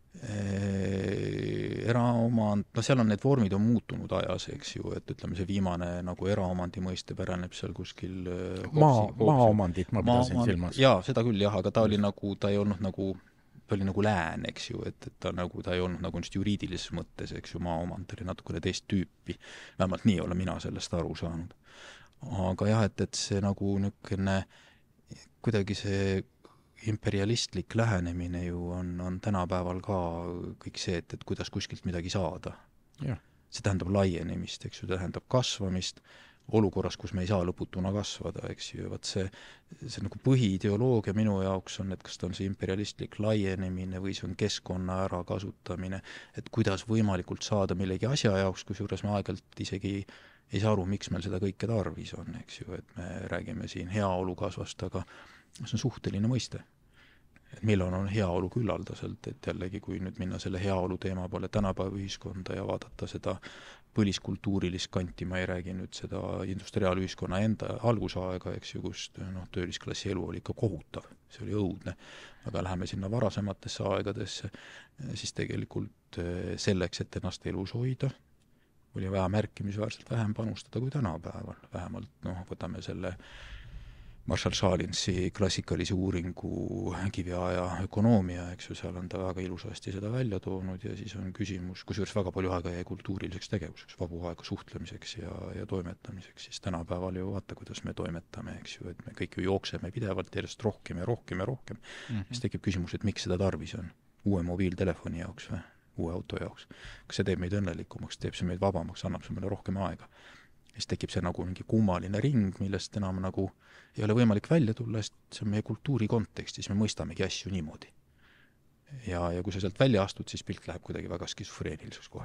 Speaker 3: Eraomand, no seal on need vormid on muutunud ajas, eks ju, et ütleme see viimane nagu eraomandi mõiste päraneb seal kuskil
Speaker 2: maa, maaomandit ma pidasin
Speaker 3: maa,
Speaker 2: silmas.
Speaker 3: Jaa, seda küll jah, aga ta oli nagu, ta ei olnud nagu ta oli nagu lään, eks ju, et, et ta nagu, ta ei olnud nagu juriidilises mõttes, eks ju, maaomand oli natukene teist tüüpi. Vähemalt nii olen mina sellest aru saanud. Aga jah, et, et see nagu niisugune kuidagi see imperialistlik lähenemine ju on, on tänapäeval ka kõik see, et, et kuidas kuskilt midagi saada.
Speaker 2: Ja.
Speaker 3: See tähendab laienemist, eks ju, tähendab kasvamist olukorras, kus me ei saa lõputuna kasvada, eks ju, vaat see, see nagu põhiideoloogia minu jaoks on, et kas ta on see imperialistlik laienemine või see on keskkonna ära kasutamine, et kuidas võimalikult saada millegi asja jaoks, kusjuures me aegalt isegi ei saa aru, miks meil seda kõike tarvis on, eks ju, et me räägime siin heaolu kasvast, aga see on suhteline mõiste. Et millal on heaolu küllaldaselt, et jällegi kui nüüd minna selle heaolu teema poole tänapäeva ühiskonda ja vaadata seda põliskultuurilist kanti, ma ei räägi nüüd seda industriaalühiskonna enda algusaega, eks ju, kust no, töölisklassi elu oli ikka kohutav, see oli õudne, aga läheme sinna varasematesse aegadesse, siis tegelikult selleks, et ennast elus hoida, oli vaja märkimisväärselt vähem panustada kui tänapäeval. Vähemalt noh, võtame selle Marshall Salinsi klassikalise uuringu kiviaja ökonoomia, eks ju, seal on ta väga ilusasti seda välja toonud ja siis on küsimus, kusjuures väga palju aega jäi kultuuriliseks tegevuseks, vabu aega suhtlemiseks ja, ja toimetamiseks, siis tänapäeval ju vaata, kuidas me toimetame, eks ju, et me kõik ju jookseme pidevalt järjest rohkem ja rohkem ja rohkem. Mm-hmm. Siis tekib küsimus, et miks seda tarvis on? Uue mobiiltelefoni jaoks või uue auto jaoks? Kas see teeb meid õnnelikumaks, teeb see meid vabamaks, annab see meile rohkem aega? Siis tekib see nagu mingi kummaline ring, millest enam nagu ei ole võimalik välja tulla, sest see on meie kultuuri kontekstis, me mõistamegi asju niimoodi. Ja, ja kui sa sealt välja astud, siis pilt läheb kuidagi väga skisofreeniliseks kohe.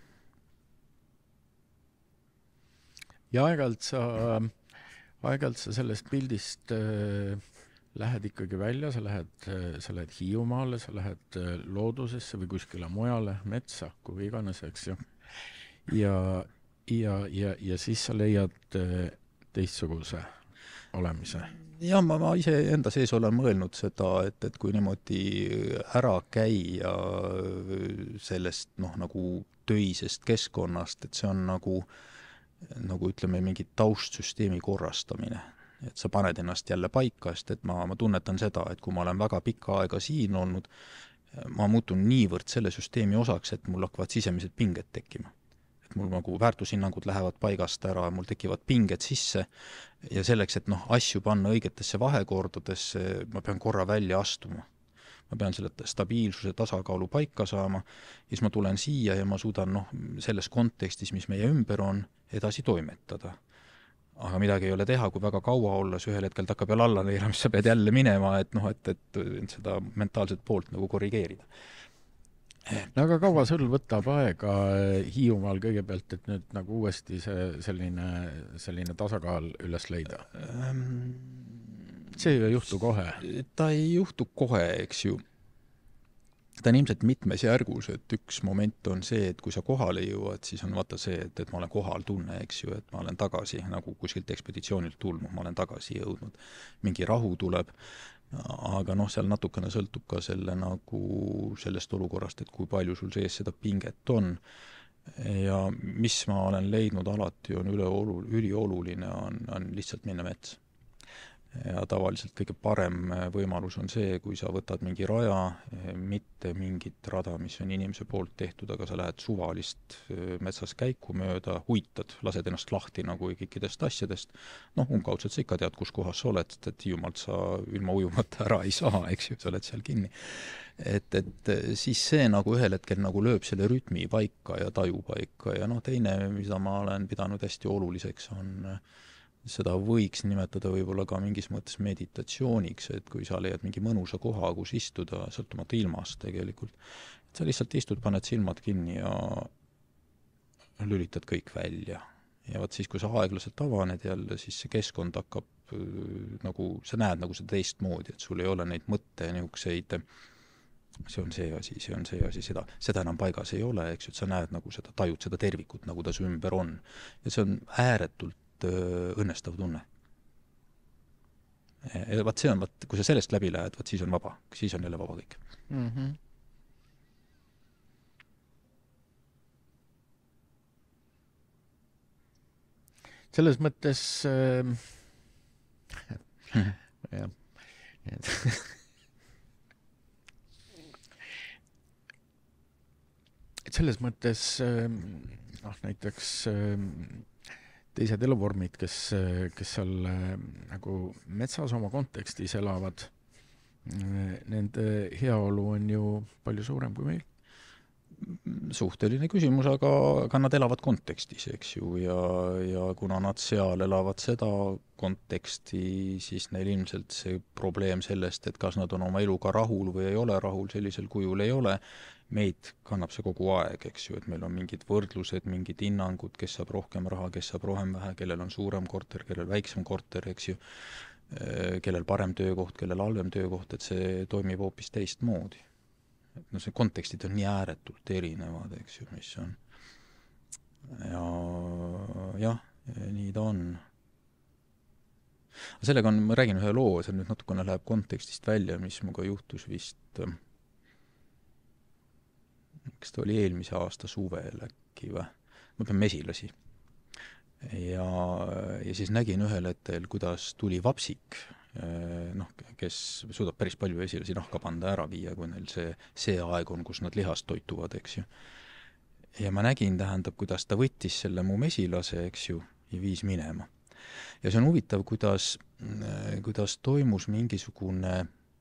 Speaker 2: Ja aeg-alt sa, aeg-alt sa sellest pildist äh, lähed ikkagi välja, sa lähed, sa lähed Hiiumaale, sa lähed loodusesse või kuskile mujale, metsa, kuhu iganes, eks ju. Ja Ja, ja, ja siis sa leiad teistsuguse olemise.
Speaker 3: Ja ma, ma ise enda sees olen mõelnud seda, et, et kui niimoodi ära käia sellest noh, nagu töisest keskkonnast, et see on nagu, nagu ütleme, mingi taustsüsteemi korrastamine. Et sa paned ennast jälle paika, sest et ma, ma tunnetan seda, et kui ma olen väga pikka aega siin olnud, ma muutun niivõrd selle süsteemi osaks, et mul hakkavad sisemised pinged tekkima. Et mul nagu väärtushinnangud lähevad paigast ära, mul tekivad pinged sisse ja selleks, et noh, asju panna õigetesse vahekordadesse, ma pean korra välja astuma. Ma pean selle stabiilsuse tasakaalu paika saama ja siis ma tulen siia ja ma suudan noh, selles kontekstis, mis meie ümber on, edasi toimetada. Aga midagi ei ole teha, kui väga kaua olla, see ühel hetkel hakkab jälle alla neera, mis sa pead jälle minema, et, noh, et, et seda mentaalset poolt nagu korrigeerida.
Speaker 2: No aga kaua sul võtab aega Hiiumaal kõigepealt, et nüüd nagu uuesti see selline, selline tasakaal üles leida? See ei juhtu kohe.
Speaker 3: Ta ei juhtu kohe, eks ju. Ta on ilmselt mitmes järgus, et üks moment on see, et kui sa kohale jõuad, siis on vaata see, et, et ma olen kohal tunne, eks ju, et ma olen tagasi, nagu kuskilt ekspeditsioonilt tulnud, ma olen tagasi jõudnud. Mingi rahu tuleb, aga noh, seal natukene sõltub ka selle nagu sellest olukorrast, et kui palju sul sees seda pinget on. Ja mis ma olen leidnud alati on üle olul, ülioluline on, on lihtsalt minna mets. Ja tavaliselt kõige parem võimalus on see, kui sa võtad mingi raja, mitte mingit rada, mis on inimese poolt tehtud, aga sa lähed suvalist metsas käiku mööda, huitad, lased ennast lahti nagu kõikidest asjadest. Noh, umbkaudselt sa ikka tead, kus kohas sa oled, et Hiiumaalt sa ilma ujumata ära ei saa, eks ju, sa oled seal kinni. Et, et siis see nagu ühel hetkel nagu lööb selle rütmi paika ja taju paika ja noh, teine, mida ma olen pidanud hästi oluliseks, on seda võiks nimetada võib-olla ka mingis mõttes meditatsiooniks, et kui sa leiad mingi mõnusa koha, kus istuda, sõltumata ilmast tegelikult, et sa lihtsalt istud, paned silmad kinni ja lülitad kõik välja. Ja võt siis, kui sa aeglaselt avaned jälle, siis see keskkond hakkab nagu, sa näed nagu seda teistmoodi, et sul ei ole neid mõtte niisuguseid, see on see asi, see on see asi, seda, seda enam paigas ei ole, eks, et sa näed nagu seda, tajud seda tervikut, nagu ta su ümber on. Ja see on ääretult õnnestav tunne. Ja vaat see on, vaat, kui sa sellest läbi lähed, vaat siis on vaba, siis on jälle vaba kõik.
Speaker 2: Mm-hmm. Selles mõttes äh, jah, et selles mõttes äh, noh, näiteks äh, teised eluvormid, kes, kes seal nagu metsas oma kontekstis elavad, nende heaolu on ju palju suurem kui meil.
Speaker 3: Suhteline küsimus, aga, aga nad elavad kontekstis, eks ju, ja, ja kuna nad seal elavad seda konteksti, siis neil ilmselt see probleem sellest, et kas nad on oma eluga rahul või ei ole rahul, sellisel kujul ei ole. Meid kannab see kogu aeg, eks ju, et meil on mingid võrdlused, mingid hinnangud, kes saab rohkem raha, kes saab rohkem vähe, kellel on suurem korter, kellel väiksem korter, eks ju, kellel parem töökoht, kellel halvem töökoht, et see toimib hoopis teistmoodi. No see kontekstid on nii ääretult erinevad, eks ju, mis on. Ja jah, nii ta on. Sellega on, ma räägin ühe loo, see nüüd natukene läheb kontekstist välja, mis muga juhtus vist kas ta oli eelmise aasta suvel äkki või. ma pean mesilasi. Ja, ja siis nägin ühel hetkel, kuidas tuli vapsik, noh, kes suudab päris palju mesilasi nahka panda ära viia, kui neil see, see aeg on, kus nad lihast toituvad, eks ju. Ja ma nägin, tähendab, kuidas ta võttis selle mu mesilase, eks ju, ja viis minema. Ja see on huvitav, kuidas, kuidas toimus mingisugune,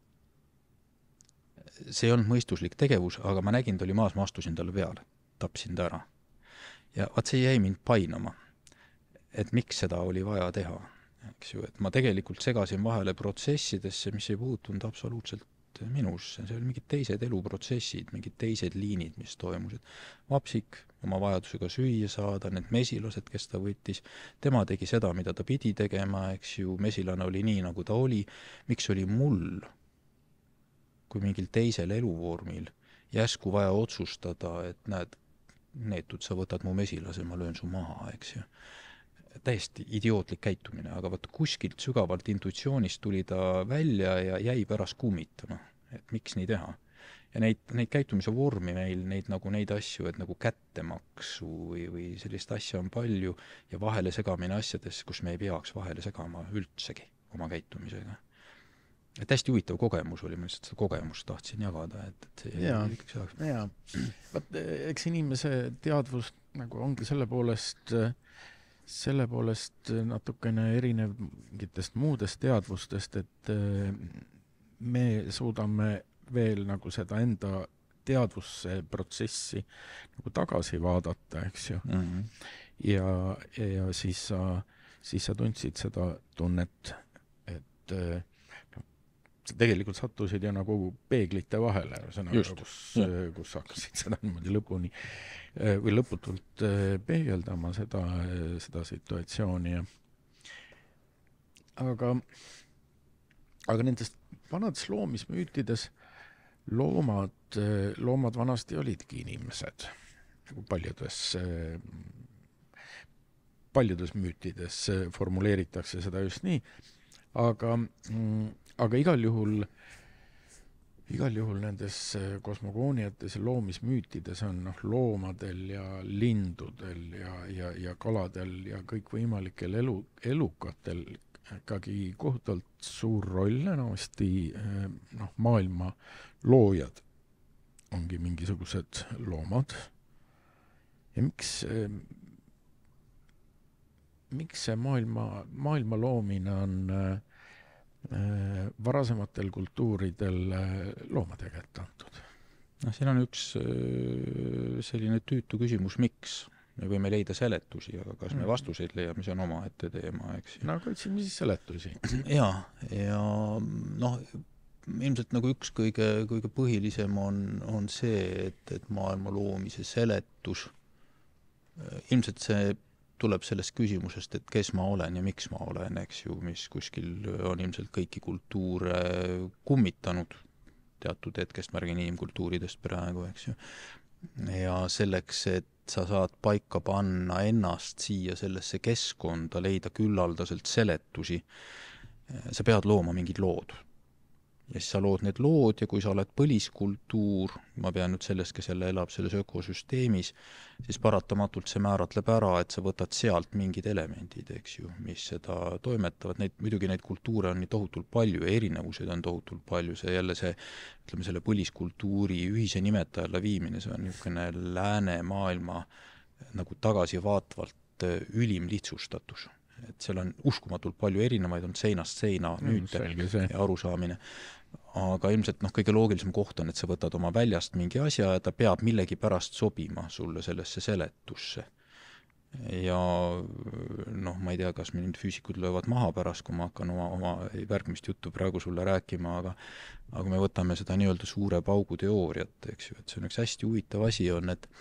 Speaker 3: see ei olnud mõistuslik tegevus, aga ma nägin, ta oli maas, ma astusin talle peale, tapsin ta ära. Ja vaat see jäi mind painama, et miks seda oli vaja teha, eks ju, et ma tegelikult segasin vahele protsessidesse, mis ei puutunud absoluutselt minusse, see oli mingid teised eluprotsessid, mingid teised liinid, mis toimusid. Vapsik oma vajadusega süüa saada, need mesilased, kes ta võttis, tema tegi seda, mida ta pidi tegema, eks ju, mesilane oli nii, nagu ta oli, miks oli mul kui mingil teisel eluvormil jäsku vaja otsustada, et näed, neetud, sa võtad mu mesilase, ma löön su maha, eks ju. Täiesti idiootlik käitumine, aga vaata kuskilt sügavalt intuitsioonist tuli ta välja ja jäi pärast kummitama, et miks nii teha. Ja neid, neid käitumise vormi meil, neid, nagu neid asju, et nagu kättemaksu või, või sellist asja on palju ja vahele segamine asjades, kus me ei peaks vahele segama üldsegi oma käitumisega. Et hästi huvitav kogemus oli, ma lihtsalt seda kogemust tahtsin jagada, et, et see
Speaker 2: jaa, jaa. Vaat, eks inimese teadvus nagu ongi selle poolest selle poolest natukene erinev mingitest muudest teadvustest, et me suudame veel nagu seda enda teadvusse protsessi nagu tagasi vaadata, eks ju. Mm-hmm. Ja, ja siis sa, siis sa tundsid seda tunnet, et no, sa tegelikult sattusid ja nagu peeglite vahele, sõnaga, kus, kus hakkasid seda niimoodi lõpuni või lõputult peegeldama seda, seda situatsiooni. Aga, aga nendest vanades loomismüütides loomad, loomad vanasti olidki inimesed. Paljudes, paljudes müütides formuleeritakse seda just nii. Aga, aga igal juhul Igal juhul nendes kosmogooniates ja loomismüütides on noh, loomadel ja lindudel ja, ja, ja kaladel ja kõikvõimalikel elu, elukatel ikkagi kohutavalt suur roll, enamasti noh, maailma loojad ongi mingisugused loomad. Ja miks, miks see maailma, maailma loomine on varasematel kultuuridel loomade kätte antud?
Speaker 3: No, siin on üks selline tüütu küsimus, miks? Me võime leida seletusi, aga kas me vastuseid leiame, see on oma ette teema, eks?
Speaker 2: No, aga otsime siis seletusi.
Speaker 3: Ja, ja noh, ilmselt nagu üks kõige, kõige põhilisem on, on see, et, et maailma loomise seletus, ilmselt see tuleb sellest küsimusest, et kes ma olen ja miks ma olen, eks ju, mis kuskil on ilmselt kõiki kultuure kummitanud teatud hetkest, märgin inimkultuuridest praegu, eks ju. Ja selleks, et sa saad paika panna ennast siia sellesse keskkonda, leida küllaldaselt seletusi, sa pead looma mingid lood. Ja siis sa lood need lood ja kui sa oled põliskultuur, ma pean nüüd sellest, kes jälle elab selles ökosüsteemis, siis paratamatult see määratleb ära, et sa võtad sealt mingid elemendid, eks ju, mis seda toimetavad. Neid, muidugi neid kultuure on nii tohutult palju ja erinevused on tohutult palju. See jälle see, ütleme, selle põliskultuuri ühise nimetajale viimine, see on niisugune lääne maailma nagu tagasi vaatvalt ülim lihtsustatus. Et seal on uskumatult palju erinevaid, on seinast seina müüte mm, ja arusaamine. Aga ilmselt noh, kõige loogilisem koht on, et sa võtad oma väljast mingi asja ja ta peab millegi pärast sobima sulle sellesse seletusse. Ja noh, ma ei tea, kas mind füüsikud löövad maha pärast, kui ma hakkan oma, oma värkmist juttu praegu sulle rääkima, aga, aga me võtame seda nii-öelda suure paugu teooriat, eks ju, et see on üks hästi huvitav asi on, et,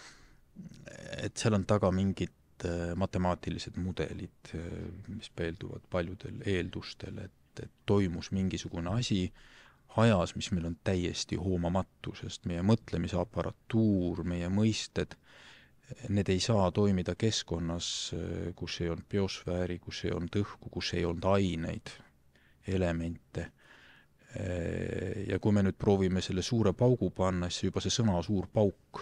Speaker 3: et seal on taga mingid matemaatilised mudelid, mis peelduvad paljudel eeldustel, et, et toimus mingisugune asi ajas, mis meil on täiesti hoomamatu, sest meie mõtlemise aparatuur, meie mõisted, need ei saa toimida keskkonnas, kus ei olnud biosfääri, kus ei olnud õhku, kus ei olnud aineid, elemente. Ja kui me nüüd proovime selle suure paugu panna, siis juba see sõna suur pauk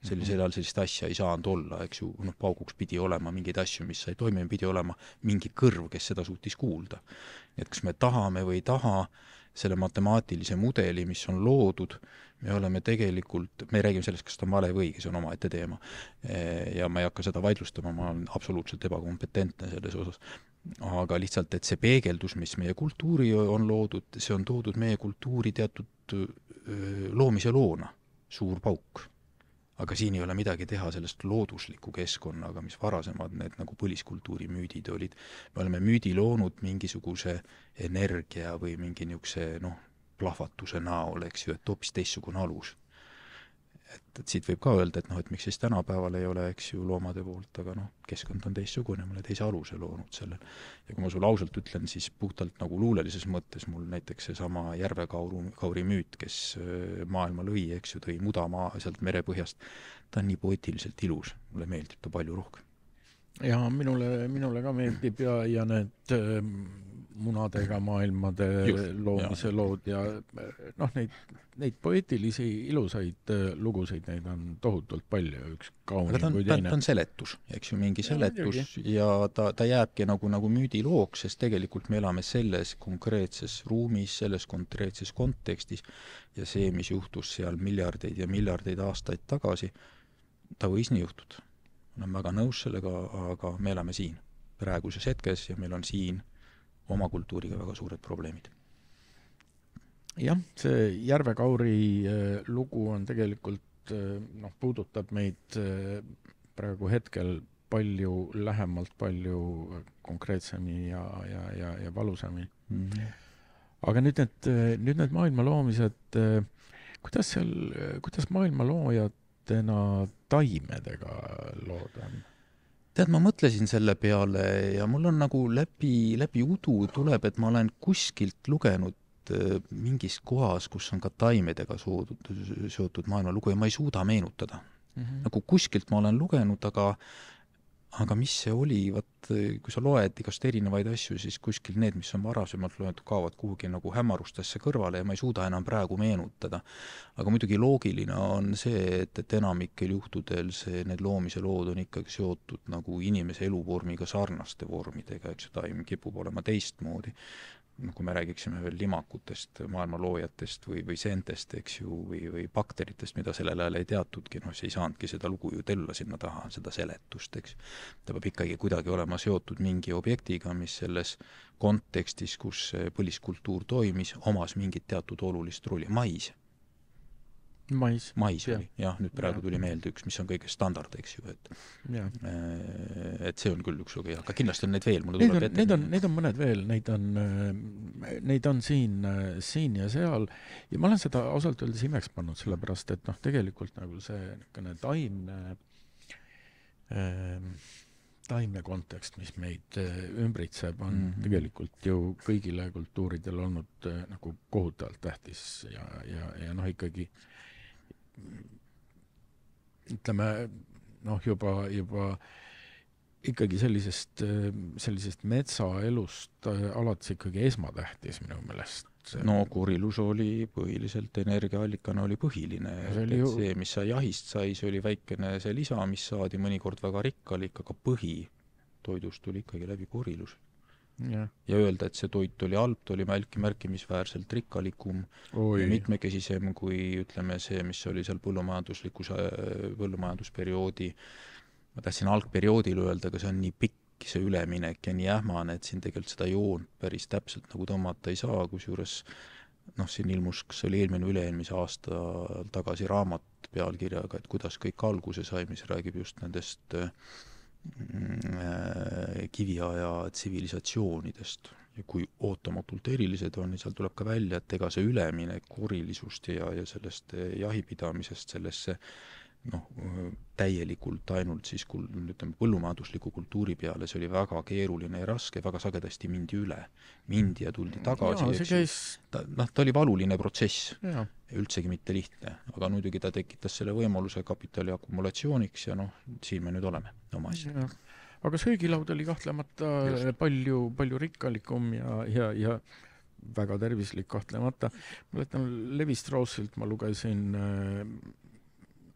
Speaker 3: sellisel ajal sellist asja ei saanud olla, eks ju, noh, pauguks pidi olema mingeid asju, mis sai toimima, pidi olema mingi kõrv, kes seda suutis kuulda. Et kas me tahame või ei taha selle matemaatilise mudeli, mis on loodud, me oleme tegelikult, me räägime sellest, kas ta on vale või õige, see on omaette teema. Ja ma ei hakka seda vaidlustama, ma olen absoluutselt ebakompetentne selles osas. Aga lihtsalt, et see peegeldus, mis meie kultuuri on loodud, see on toodud meie kultuuri teatud loomise loona, suur pauk. Aga siin ei ole midagi teha sellest loodusliku keskkonnaga, mis varasemad need nagu põliskultuuri müüdid olid. Me oleme müüdi loonud mingisuguse energia või mingi niisuguse, noh, plahvatuse näol, eks ju, et hoopis teistsugune alus. Et, et siit võib ka öelda, et noh, et miks siis tänapäeval ei ole, eks ju, loomade poolt, aga noh, keskkond on teistsugune, mulle teise aluse loonud sellel. Ja kui ma sulle ausalt ütlen, siis puhtalt nagu luulelises mõttes mul näiteks see sama Järvekauru, Kauri müüt, kes maailma lõi, eks ju, tõi mudamaa sealt merepõhjast, ta on nii poetiliselt ilus, mulle meeldib ta palju rohkem.
Speaker 2: Ja minule, minule ka meeldib ja, ja need munadega maailmade Just, loomise ja. Lood ja noh, neid, neid poeetilisi ilusaid lugusid, neid on tohutult palju, üks kaunim kui teine.
Speaker 3: Ta on seletus, eks ju, mingi seletus ja, ja ta, ta jääbki nagu, nagu müüdilooks, sest tegelikult me elame selles konkreetses ruumis, selles konkreetses kontekstis ja see, mis juhtus seal miljardeid ja miljardeid aastaid tagasi, ta võis nii juhtuda. Olen väga nõus sellega, aga me elame siin praeguses hetkes ja meil on siin oma kultuuriga väga suured probleemid.
Speaker 2: Jah, see Järvekauri lugu on tegelikult, noh, puudutab meid praegu hetkel palju lähemalt, palju konkreetsemi ja, ja, ja, ja valusami. Mm-hmm. Aga nüüd need, nüüd need maailma loomised, kuidas seal, kuidas maailma loojatena taimedega lood on?
Speaker 3: Tead, ma mõtlesin selle peale ja mul on nagu läbi, läbi udu tuleb, et ma olen kuskilt lugenud mingis kohas, kus on ka taimedega soodud, seotud maailma lugu ja ma ei suuda meenutada. Mm-hmm. Nagu kuskilt ma olen lugenud, aga, aga mis see oli, vaat, kui sa loed igast erinevaid asju, siis kuskil need, mis on varasemalt loetud, kaovad kuhugi nagu hämarustesse kõrvale ja ma ei suuda enam praegu meenutada. Aga muidugi loogiline on see, et, et enamikel juhtudel see, need loomise lood on ikkagi seotud nagu inimese eluvormiga sarnaste vormidega, eks ju, taim kipub olema teistmoodi. Kui me räägiksime veel limakutest, maailma loojatest või, või seentest, eks ju, või, või bakteritest, mida sellel ajal ei teatudki, noh, see ei saanudki seda lugu ju tella sinna taha, seda seletust, eks. Ta peab ikkagi kuidagi olema seotud mingi objektiga, mis selles kontekstis, kus põliskultuur toimis, omas mingit teatud olulist rolli. Mais.
Speaker 2: Mais.
Speaker 3: Mais oli, jah, nüüd praegu tuli meelde üks, mis on kõige standard, eks ju, et, et see on küll üks lugu, aga kindlasti on neid veel.
Speaker 2: Neid on, neid, on, neid on mõned veel, neid on, neid on siin, siin ja seal ja ma olen seda ausalt öeldes imeks pannud, sellepärast, et noh, tegelikult nagu see niisugune taimne äh, taimne kontekst, mis meid ümbritseb, on mm-hmm. tegelikult ju kõigile kultuuridel olnud äh, nagu kohutavalt tähtis ja, ja, ja noh, ikkagi ütleme, noh, juba, juba ikkagi sellisest, sellisest metsaelust alates ikkagi esmatähtis minu meelest.
Speaker 3: No korilus oli põhiliselt energiaallikana oli põhiline. See, oli ju... see, mis sa jahist sai, see oli väikene see lisa, mis saadi mõnikord väga rikkalik, aga põhi toidust tuli ikkagi läbi korilus. Ja. ja öelda, et see toit oli halb, oli märki märkimisväärselt rikkalikum Oi. ja mitmekesisem kui ütleme see, mis oli seal põllumajanduslikus põllumajandusperioodi. Ma tahtsin algperioodil öelda, aga see on nii pikk see üleminek ja nii ähmane, et siin tegelikult seda joont päris täpselt nagu tõmmata ei saa, kus juures noh, siin ilmus, kas oli eelmine üle-eelmise aasta tagasi raamat pealkirjaga, et kuidas kõik alguse sai, mis räägib just nendest kiviaja tsivilisatsioonidest ja kui ootamatult erilised on, seal tuleb ka välja, et ega see üleminek korilisust ja, ja sellest jahipidamisest sellesse noh, täielikult ainult siis kui ütleme, põllumajandusliku kultuuri peale, see oli väga keeruline ja raske, väga sagedasti mindi üle. Mindi ja tuldi tagasi.
Speaker 2: Ja, käis...
Speaker 3: ta, noh, ta oli valuline protsess ja. Ja üldsegi mitte lihtne, aga muidugi ta tekitas selle võimaluse kapitali akumulatsiooniks ja noh, siin me nüüd oleme oma asja.
Speaker 2: Aga söögilaud oli kahtlemata Just. palju, palju rikkalikum ja, ja, ja väga tervislik kahtlemata. Ma mõtlen, Levi Straussilt ma lugesin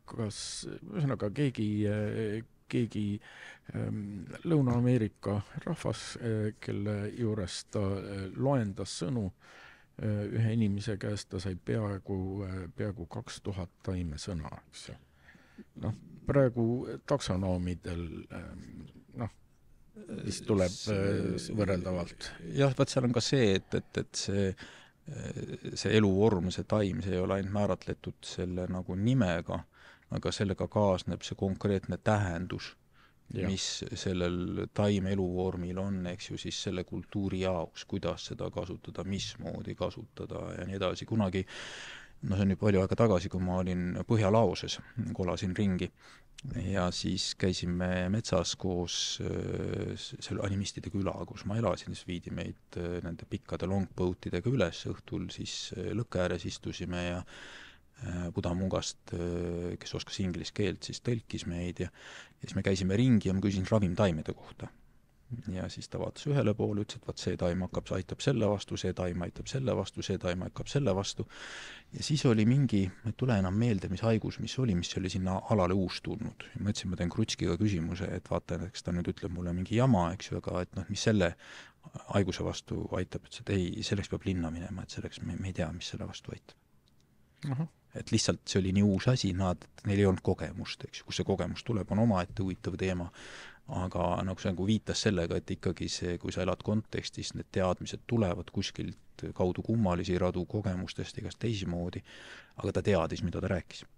Speaker 2: kas ühesõnaga keegi, keegi Lõuna-Ameerika rahvas, kelle juures ta loendas sõnu ühe inimese käest, ta sai peaaegu, peaaegu kaks tuhat taimesõna, eks ju. Noh, praegu taksonoomidel, noh, mis tuleb võrreldavalt.
Speaker 3: Jah, vaat seal on ka see, et, et, et see, see eluvorm, see taim, see ei ole ainult määratletud selle nagu nimega, aga sellega kaasneb see konkreetne tähendus, ja. Mis sellel taime eluvormil on, eks ju, siis selle kultuuri jaoks, kuidas seda kasutada, mismoodi kasutada ja nii edasi. Kunagi, no see on nüüd palju aega tagasi, kui ma olin Põhja-Laoses, kolasin ringi ja siis käisime metsas koos selle animistide küla, kus ma elasin, siis viidi meid nende pikkade longboatidega üles õhtul, siis lõkke ääres istusime ja Budamungast, kes oskas inglise keelt, siis tõlkis meid ja, ja siis me käisime ringi ja ma küsin ravimtaimede kohta. Ja siis ta vaatas ühele poole, ütles, et vaat see taim hakkab, aitab selle vastu, see taim aitab selle vastu, see taim hakkab selle vastu. Ja siis oli mingi, ma ei tule enam meelde, mis haigus, mis oli, mis oli sinna alale uus tulnud. Ja ma ütlesin, ma teen Krutskiga küsimuse, et vaata, eks ta nüüd ütleb mulle mingi jama, eks ju, aga et noh, mis selle haiguse vastu aitab, et ei, selleks peab linna minema, et selleks me, me ei tea, mis selle vastu aitab. Aha. Et lihtsalt see oli nii uus asi, nad, neil ei olnud kogemust, eks ju, kus see kogemus tuleb, on omaette huvitav teema, aga nagu see nagu viitas sellega, et ikkagi see, kui sa elad kontekstis, need teadmised tulevad kuskilt kaudu kummalisi radu kogemustest igast teisimoodi, aga ta teadis, mida ta rääkis.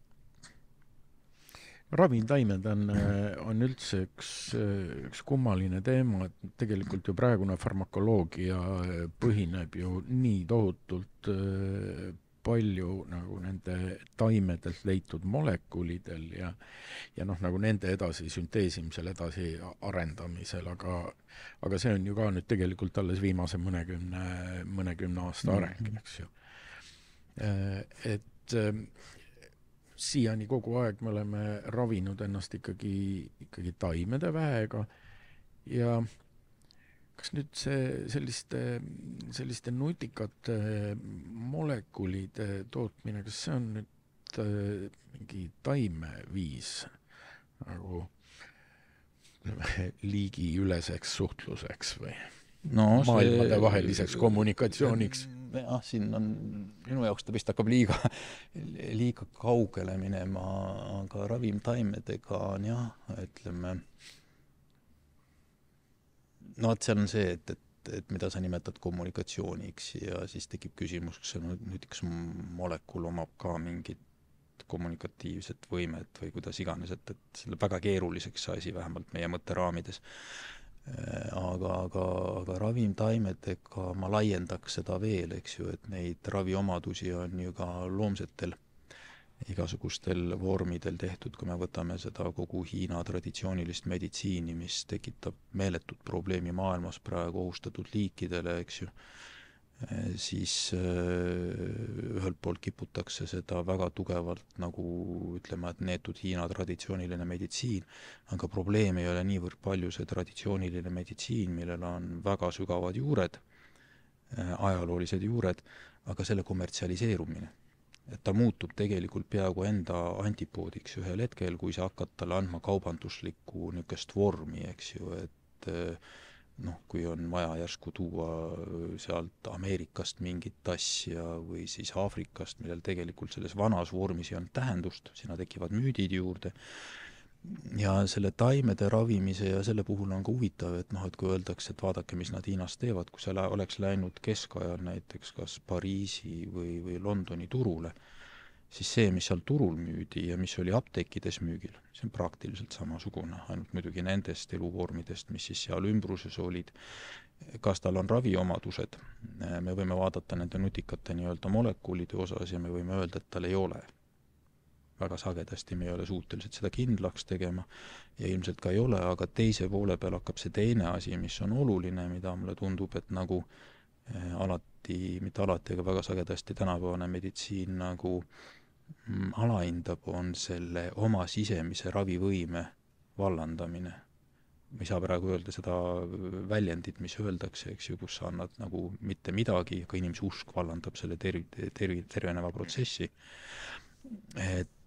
Speaker 2: Ravimtaimed on, on üldse üks, üks kummaline teema, et tegelikult ju praegune farmakoloogia põhineb ju nii tohutult palju nagu nende taimedelt leitud molekulidel ja, ja noh, nagu nende edasi sünteesimisel, edasi arendamisel, aga, aga see on ju ka nüüd tegelikult alles viimase mõnekümne, mõnekümne aasta areng, eks ju. Et siiani kogu aeg me oleme ravinud ennast ikkagi, ikkagi taimede väega ja kas nüüd see selliste, selliste nutikate molekulide tootmine, kas see on nüüd mingi taimeviis nagu liigi üleseks suhtluseks või no, maailmade see... vaheliseks kommunikatsiooniks?
Speaker 3: Jah, siin on, minu jaoks ta vist hakkab liiga, liiga kaugele minema, aga ravimtaimedega on jah, ütleme no, et seal on see, et, et, et mida sa nimetad kommunikatsiooniks ja siis tekib küsimus, kas see nüüd üks molekul omab ka mingit kommunikatiivset võimet või kuidas iganes, et, et selle väga keeruliseks see asi vähemalt meie mõtteraamides. Aga, aga, aga ravimtaimedega ma laiendaks seda veel, eks ju, et neid raviomadusi on ju ka loomsetel igasugustel vormidel tehtud, kui me võtame seda kogu Hiina traditsioonilist meditsiini, mis tekitab meeletut probleemi maailmas praegu ohustatud liikidele, eks ju, siis ühelt poolt kiputakse seda väga tugevalt nagu ütlema, et neetud Hiina traditsiooniline meditsiin, aga probleem ei ole niivõrd palju see traditsiooniline meditsiin, millel on väga sügavad juured, ajaloolised juured, aga selle kommertsialiseerumine. Et ta muutub tegelikult peaaegu enda antipoodiks ühel hetkel, kui sa hakkad talle andma kaubanduslikku niisugust vormi, eks ju, et noh, kui on vaja järsku tuua sealt Ameerikast mingit asja või siis Aafrikast, millel tegelikult selles vanas vormis ei olnud tähendust, sinna tekivad müüdid juurde. Ja selle taimede ravimise ja selle puhul on ka huvitav, et noh, et kui öeldakse, et vaadake, mis nad Hiinas teevad, kui see oleks läinud keskajal näiteks kas Pariisi või, või Londoni turule, siis see, mis seal turul müüdi ja mis oli apteekides müügil, see on praktiliselt samasugune, ainult muidugi nendest eluvormidest, mis siis seal ümbruses olid. Kas tal on raviomadused? Me võime vaadata nende nutikate nii-öelda molekulide osas ja me võime öelda, et tal ei ole. Väga sagedasti me ei ole suutelised seda kindlaks tegema ja ilmselt ka ei ole, aga teise poole peal hakkab see teine asi, mis on oluline, mida mulle tundub, et nagu alati, mitte alati, aga väga sagedasti tänapäevane meditsiin nagu alahindab, on selle oma sisemise ravivõime vallandamine. Me ei saa praegu öelda seda väljendit, mis öeldakse, eks ju, kus sa annad nagu mitte midagi, aga inimese usk vallandab selle tervi, tervi, terveneva protsessi. Et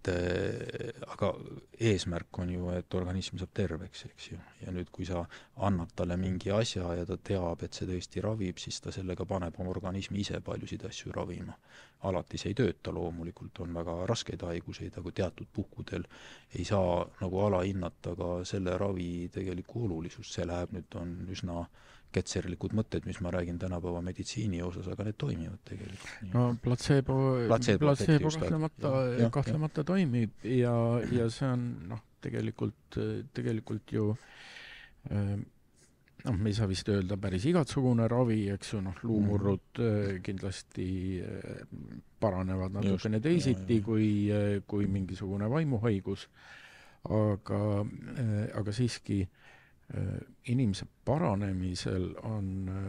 Speaker 3: aga eesmärk on ju, et organism saab terveks, eks ju. Ja nüüd, kui sa annad talle mingi asja ja ta teab, et see tõesti ravib, siis ta sellega paneb oma organismi ise paljusid asju ravima. Alati see ei tööta loomulikult, on väga raskeid haiguseid, aga teatud puhkudel ei saa nagu alahinnata ka selle ravi tegelikku olulisust. See läheb nüüd on üsna ketserlikud mõtted, mis ma räägin tänapäeva meditsiini osas, aga need toimivad tegelikult.
Speaker 2: No placebo, placebo, placebo kahtlemata, ja, kahtlemata ja. toimib ja, ja see on noh, tegelikult, tegelikult ju noh, me ei saa vist öelda päris igatsugune ravi, eks ju, noh, luumurrud mm. kindlasti paranevad natukene teisiti ja, ja. Kui, kui mingisugune vaimuhaigus, aga, aga siiski inimese paranemisel on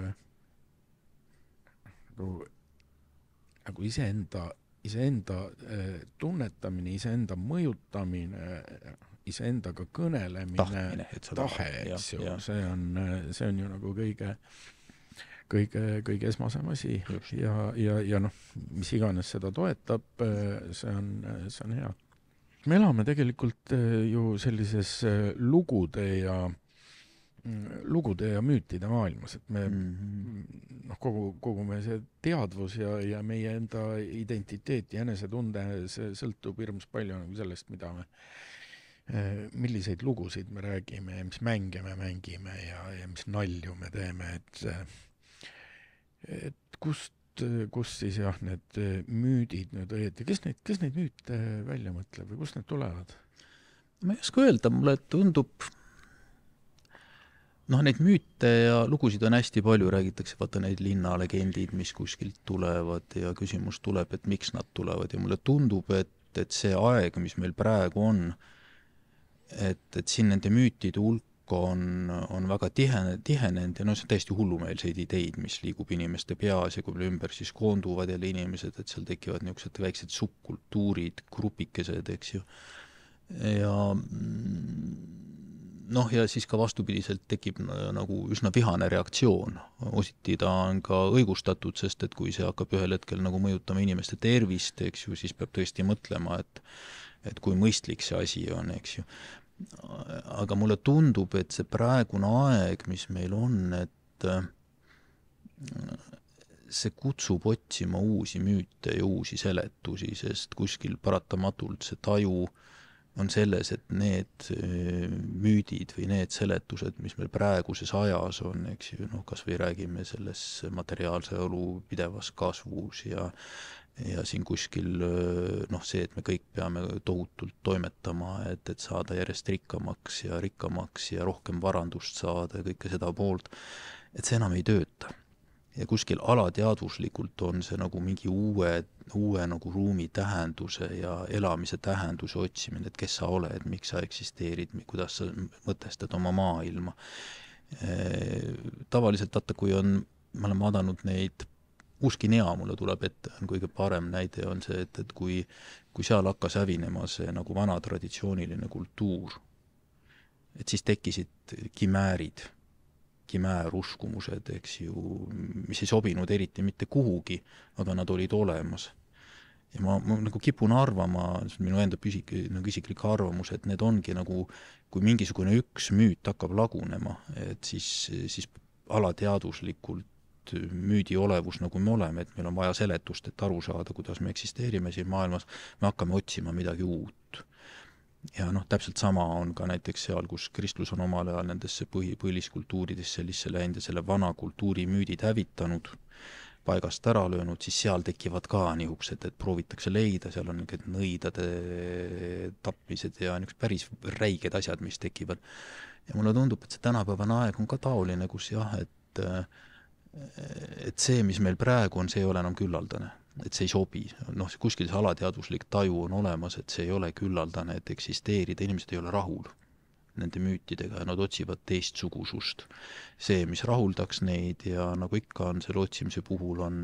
Speaker 2: nagu, nagu iseenda, iseenda tunnetamine, iseenda mõjutamine, iseendaga kõnelemine,
Speaker 3: Tahtmine,
Speaker 2: tahe, eks ju, see on, see on ju nagu kõige, kõige, kõige esmasem asi Just. ja, ja, ja noh, mis iganes seda toetab, see on, see on hea. Me elame tegelikult ju sellises lugude ja lugude ja müütide maailmas, et me mm-hmm. noh, kogu, kogu meie see teadvus ja, ja meie enda identiteet ja enesetunde, see sõltub hirmus palju nagu sellest, mida me, milliseid lugusid me räägime ja mis mänge me mängime ja, ja mis nalju me teeme, et, et kust, kust siis jah, need müüdid nüüd õieti, kes neid, kes neid müüte välja mõtleb või kust need tulevad?
Speaker 3: Ma ei oska öelda, mulle tundub noh, neid müüte ja lugusid on hästi palju, räägitakse, vaata neid linnalegendid, mis kuskilt tulevad ja küsimus tuleb, et miks nad tulevad ja mulle tundub, et, et see aeg, mis meil praegu on, et, et siin nende müütide hulk on, on väga tihene, tihenenud ja no see on täiesti hullumeelseid ideid, mis liigub inimeste peas ja kui meil ümber siis koonduvad jälle inimesed, et seal tekivad niisugused väiksed subkultuurid, grupikesed, eks ju. Ja noh, ja siis ka vastupidiselt tekib nagu üsna vihane reaktsioon. Ositi ta on ka õigustatud, sest et kui see hakkab ühel hetkel nagu mõjutama inimeste tervist, eks ju, siis peab tõesti mõtlema, et, et kui mõistlik see asi on, eks ju. Aga mulle tundub, et see praegune aeg, mis meil on, et see kutsub otsima uusi müüte ja uusi seletusi, sest kuskil paratamatult see taju on selles, et need müüdid või need seletused, mis meil praeguses ajas on, eks ju, noh, kas või räägime selles materiaalse olu pidevas kasvus ja, ja siin kuskil noh, see, et me kõik peame tohutult toimetama, et, et saada järjest rikkamaks ja rikkamaks ja rohkem varandust saada ja kõike seda poolt, et see enam ei tööta. Ja kuskil alateadvuslikult on see nagu mingi uue, uue nagu ruumi tähenduse ja elamise tähenduse otsimine, et kes sa oled, miks sa eksisteerid, kuidas sa mõtestad oma maailma. Tavaliselt, vaata, kui on, me oleme vaadanud neid, Uskinea mulle tuleb ette, on kõige parem näide on see, et, et kui, kui seal hakkas hävinema see nagu vana traditsiooniline kultuur, et siis tekkisid kimäärid, kimääruskumused, eks ju, mis ei sobinud eriti mitte kuhugi, aga nad olid olemas. Ja ma, ma nagu kipun arvama, minu enda püsik, nagu isiklik arvamus, et need ongi nagu, kui mingisugune üks müüt hakkab lagunema, et siis, siis alateaduslikult müüdi olevus, nagu me oleme, et meil on vaja seletust, et aru saada, kuidas me eksisteerime siin maailmas, me hakkame otsima midagi uut. Ja noh, täpselt sama on ka näiteks seal, kus kristlus on omal ajal nendesse põhi, põliskultuuridesse sellisse läinud ja selle vana kultuuri müüdid hävitanud, paigast ära löönud, siis seal tekivad ka niisugused, et proovitakse leida, seal on niisugused nõidade tapmised ja niisugused päris räiged asjad, mis tekivad. Ja mulle tundub, et see tänapäevane aeg on ka taoline, kus jah, et, et see, mis meil praegu on, see ei ole enam küllaldane. Et see ei sobi. Noh, kuskil see alateadvuslik taju on olemas, et see ei ole küllaldane, et eksisteerida. Inimesed ei ole rahul nende müütidega ja nad otsivad teistsugusust. See, mis rahuldaks neid ja nagu ikka on selle otsimise puhul on,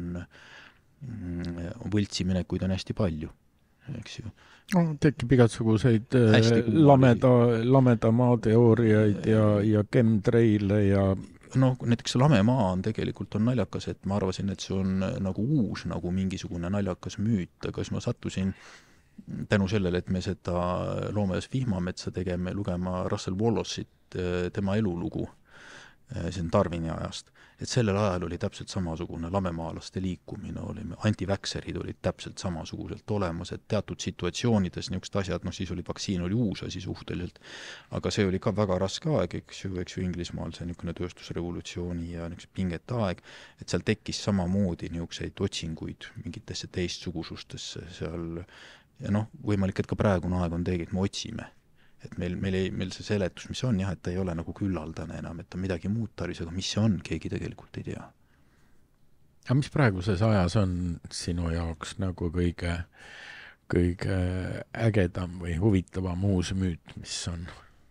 Speaker 3: on võltsiminekuid on hästi palju, eks ju.
Speaker 2: No, tekib igatsuguseid lameda, lameda maateooriaid ja, ja chemtraile ja
Speaker 3: noh, näiteks lamemaa on tegelikult on naljakas, et ma arvasin, et see on nagu uus, nagu mingisugune naljakas müüt, aga siis ma sattusin tänu sellele, et me seda Loomaaias vihmametsa tegeme, lugema Russell Wallace'it, tema elulugu, see on Darwini ajast, et sellel ajal oli täpselt samasugune lamemaalaste liikumine, olime, antiväkserid olid täpselt samasuguselt olemas, et teatud situatsioonides niisugused asjad, noh siis oli vaktsiin oli uus asi suhteliselt, aga see oli ka väga raske aeg, eks ju, eks ju Inglismaal see niisugune tööstusrevolutsiooni ja niisugune pingete aeg, et seal tekkis samamoodi niisuguseid otsinguid mingitesse teistsugusustesse seal ja noh, võimalik, et ka praegune aeg on tegelikult, me otsime. Et meil, meil, ei, meil see seletus, mis on, jah, et ta ei ole nagu küllaldane enam, et on midagi muud tarvis, aga mis see on, keegi tegelikult ei tea.
Speaker 2: Aga mis praeguses ajas on sinu jaoks nagu kõige, kõige ägedam või huvitavam uus müüt, mis on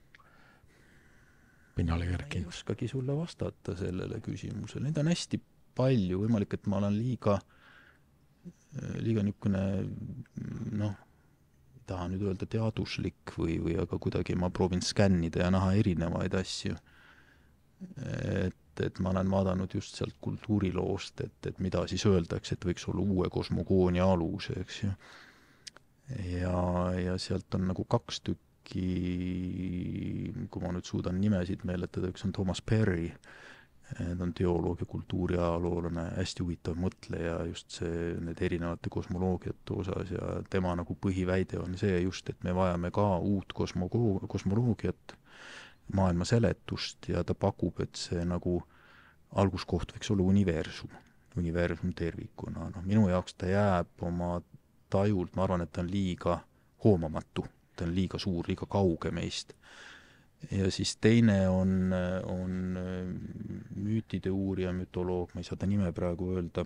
Speaker 2: pinnale kerkinud?
Speaker 3: Ma ei oskagi sulle vastata sellele küsimusele. Neid on hästi palju, võimalik, et ma olen liiga, liiga niisugune, noh, taha nüüd öelda teaduslik või, või aga kuidagi ma proovin skännida ja näha erinevaid asju. Et, et ma olen vaadanud just sealt kultuuriloost, et, et mida siis öeldakse, et võiks olla uue kosmogoonia alus, eks ju. Ja, ja sealt on nagu kaks tükki, kui ma nüüd suudan nimesid meeletada, üks on Thomas Perry, ta on teoloog ja kultuuriajaloolane, hästi huvitav mõtleja just see, need erinevate kosmoloogiate osas ja tema nagu põhiväide on see just, et me vajame ka uut kosmogo- kosmoloogiat, maailma seletust ja ta pakub, et see nagu alguskoht võiks olla universum, universum tervikuna. No, minu jaoks ta jääb oma tajult, ma arvan, et ta on liiga hoomamatu, ta on liiga suur, liiga kauge meist. Ja siis teine on, on müütide uurija, mütoloog, ma ei saa ta nime praegu öelda,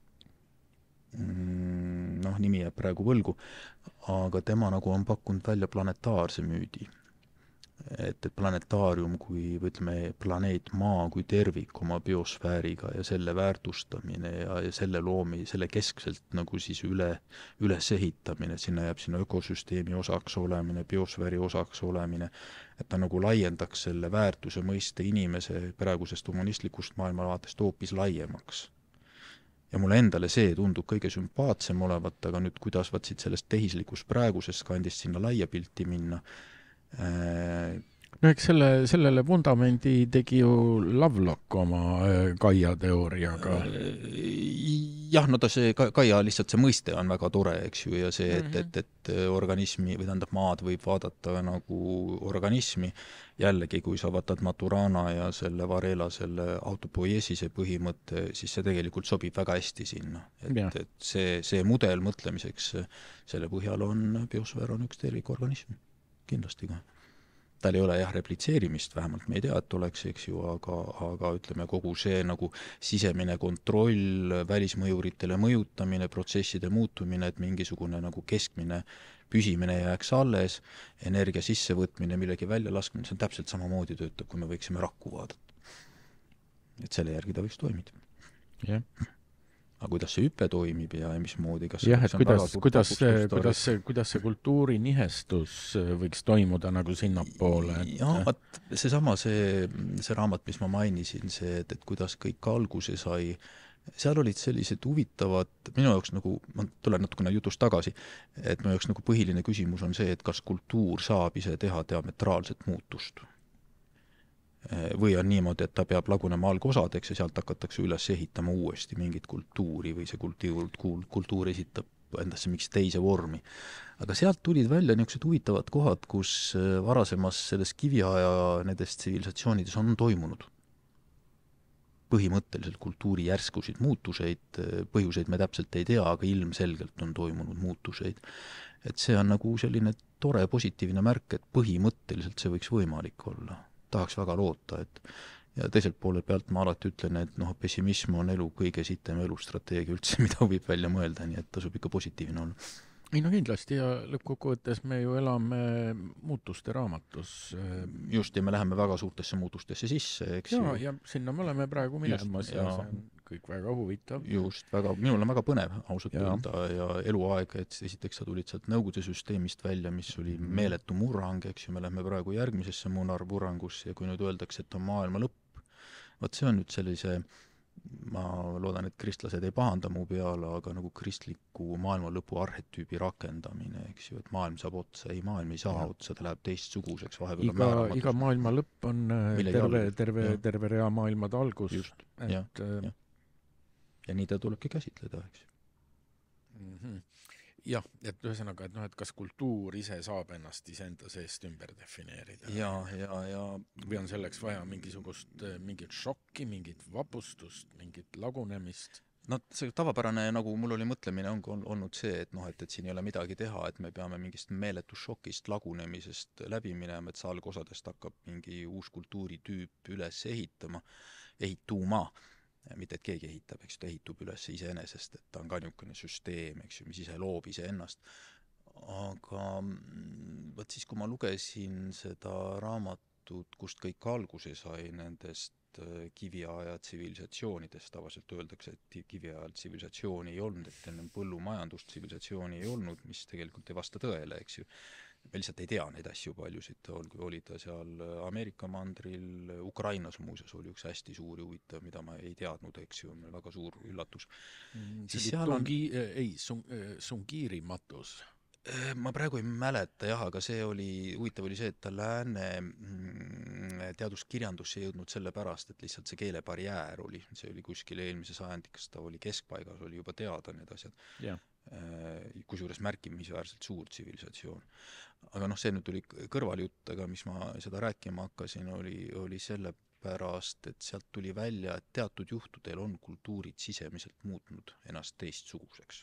Speaker 3: noh, nimi jääb praegu võlgu, aga tema nagu on pakkunud välja planetaarse müüdi. Et, et planetaarium kui, või ütleme, planeet Maa kui tervik oma biosfääriga ja selle väärtustamine ja, ja selle loomi, selle keskselt nagu siis üle, üles ehitamine, sinna jääb sinna ökosüsteemi osaks olemine, biosfääri osaks olemine, et ta nagu laiendaks selle väärtuse mõiste inimese praegusest humanistlikust maailmavaatest hoopis laiemaks. Ja mulle endale see tundub kõige sümpaatsem olevat, aga nüüd kuidas vaat siit sellest tehislikust praegusest kandist sinna laia pilti minna.
Speaker 2: No eks selle, sellele vundamendi tegi ju Lovelock oma Gaia teooriaga.
Speaker 3: Jah, no ta see Gaia lihtsalt see mõiste on väga tore, eks ju, ja see, et, et, et organismi või tähendab maad võib vaadata nagu organismi. Jällegi, kui sa vaatad Maturana ja selle Varela, selle autopoiesise põhimõtte, siis see tegelikult sobib väga hästi sinna. Et, et see, see mudel mõtlemiseks selle põhjal on, biosfäär on üks tervikorganism. Kindlasti ka. Tal ei ole jah replitseerimist, vähemalt me ei tea, et oleks, eks ju, aga, aga ütleme kogu see nagu sisemine kontroll, välismõjuritele mõjutamine, protsesside muutumine, et mingisugune nagu keskmine püsimine jääks alles, energia sissevõtmine, millegi välja laskmine, see on täpselt samamoodi töötab, kui me võiksime rakku vaadata. Et selle järgi ta võiks toimida.
Speaker 2: Jah.
Speaker 3: Aga kuidas see hüpe toimib ja mismoodi, kas
Speaker 2: jah, et kuidas, kuidas, kuidas, kuidas see kultuuri nihestus võiks toimuda nagu sinnapoole? Et...
Speaker 3: Ja, see sama, see, see raamat, mis ma mainisin, see, et, et kuidas kõik alguse sai, seal olid sellised huvitavad, minu jaoks nagu, ma tulen natukene jutust tagasi, et minu jaoks nagu põhiline küsimus on see, et kas kultuur saab ise teha diametraalset muutust. Või on niimoodi, et ta peab lagunema algosadeks ja sealt hakatakse üles ehitama uuesti mingit kultuuri või see kultuur, kultuur esitab endasse miks teise vormi. Aga sealt tulid välja niisugused huvitavad kohad, kus varasemas selles kiviaja nendest tsivilisatsioonides on toimunud. Põhimõtteliselt kultuuri järskusid muutuseid, põhjuseid me täpselt ei tea, aga ilmselgelt on toimunud muutuseid. Et see on nagu selline tore positiivne märk, et põhimõtteliselt see võiks võimalik olla. Tahaks väga loota, et ja teiselt poole pealt ma alati ütlen, et noh, pessimism on elu kõige sitem elustrateegia üldse, mida võib välja mõelda, nii et tasub ikka positiivne olla.
Speaker 2: Ei no kindlasti ja lõppkokkuvõttes me ju elame muutuste raamatus.
Speaker 3: Just, ja me läheme väga suurtesse muutustesse sisse, eks
Speaker 2: ja, ju. Ja sinna me oleme praegu minemas ja, ja see on kõik väga huvitav.
Speaker 3: Just, väga, minul on väga põnev ausalt öelda ja eluaeg, et esiteks sa tulid sealt Nõukogude süsteemist välja, mis oli meeletu murrang, eks ju, me lähme praegu järgmisesse munarmurrangusse ja kui nüüd öeldakse, et on maailma lõpp, vaat see on nüüd sellise ma loodan, et kristlased ei pahanda mu peale, aga nagu kristliku maailma lõpu arhetüübi rakendamine, eks ju, et maailm saab otsa, ei, maailm ei saa ja. otsa, ta läheb teistsuguseks, vahepeal
Speaker 2: iga, on määramatus. Iga maailma lõpp on Mille terve, terve, terve rea maailmade algus.
Speaker 3: Just, et, ja, ja. ja nii ta tulebki käsitleda, eks ju.
Speaker 2: Mm-hmm. Jah, et ühesõnaga, et noh, et kas kultuur ise saab ennast iseenda seest ümber defineerida?
Speaker 3: Ja, ja, ja
Speaker 2: või on selleks vaja mingisugust, mingit šokki, mingit vapustust, mingit lagunemist?
Speaker 3: No see tavapärane, nagu mul oli mõtlemine, on olnud see, et noh, et, et siin ei ole midagi teha, et me peame mingist meeletu šokist, lagunemisest läbi minema, et see algosadest hakkab mingi uus kultuuritüüp üles ehitama, ehituma. Mitte, et keegi ehitab, eks ta ehitub üles iseenesest, et ta on ka niisugune süsteem, eks ju, mis ise loob ise ennast. Aga võt siis, kui ma lugesin seda raamatut, kust kõik alguse sai nendest kiviaja tsivilisatsioonidest, tavaliselt öeldakse, et kiviaja tsivilisatsiooni ei olnud, et ennem põllumajandust tsivilisatsiooni ei olnud, mis tegelikult ei vasta tõele, eks ju. Me lihtsalt ei tea neid asju paljusid, oli ta seal Ameerika mandril, Ukrainas muuseas oli üks hästi suuri huvitav, mida ma ei teadnud, eks ju, väga suur üllatus.
Speaker 2: Mm, see oli tungi, on... ei, sun, Sungiri matus.
Speaker 3: Ma praegu ei mäleta jah, aga see oli, huvitav oli see, et ta lääne teaduskirjandusse jõudnud selle pärast, et lihtsalt see keelebarjäär oli, see oli kuskil eelmise sajandikas, ta oli keskpaigas, oli juba teada need asjad. Yeah. Kusjuures märkimisväärselt suur tsivilisatsioon. Aga noh, see nüüd tuli kõrvaljutt, aga mis ma seda rääkima hakkasin, oli, oli selle pärast, et sealt tuli välja, et teatud juhtudel on kultuurid sisemiselt muutnud ennast teistsuguseks.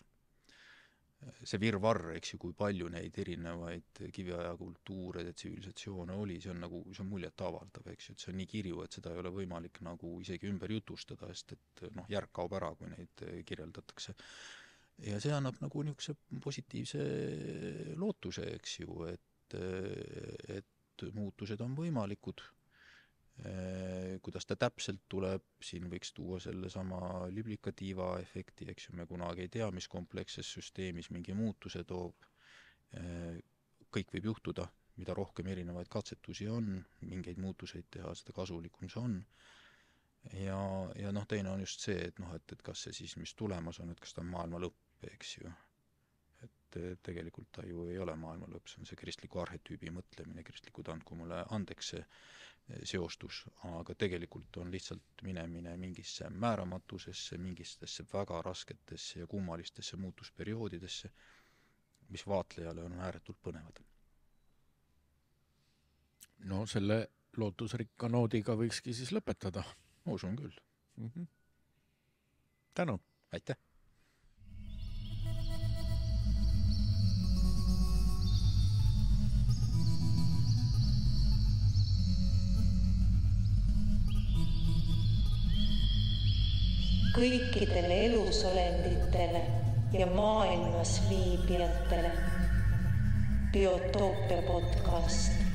Speaker 3: See virvarr, eks ju, kui palju neid erinevaid kiviaja kultuure ja tsivilisatsioone oli, see on nagu, see on muljet avaldav, eks ju, et see on nii kirju, et seda ei ole võimalik nagu isegi ümber jutustada, sest et noh, järg kaob ära, kui neid kirjeldatakse. Ja see annab nagu niisuguse positiivse lootuse, eks ju, et, et muutused on võimalikud. Kuidas ta täpselt tuleb, siin võiks tuua selle sama liblikatiiva efekti, eks ju, me kunagi ei tea, mis kompleksses süsteemis mingi muutuse toob. Kõik võib juhtuda, mida rohkem erinevaid katsetusi on, mingeid muutuseid teha, seda kasulikum see on. Ja, ja noh, teine on just see, et, noh, et, et kas see siis, mis tulemas on, et kas ta on maailma lõpp, eks ju. Et tegelikult ta ju ei ole maailma lõpp, see on see kristliku arhetüübi mõtlemine, kristlikud andku mulle andeks see seostus, aga tegelikult on lihtsalt minemine mingisse määramatusesse, mingistesse väga rasketesse ja kummalistesse muutusperioodidesse, mis vaatlejale on ääretult põnevad.
Speaker 2: No selle lootusrikka noodiga võikski siis lõpetada.
Speaker 3: Ma usun küll.
Speaker 2: Mm-hmm. Tänu.
Speaker 3: Aitäh.
Speaker 1: Kõikidele elusolenditele ja maailmas viibijatele Biotoopia podcast.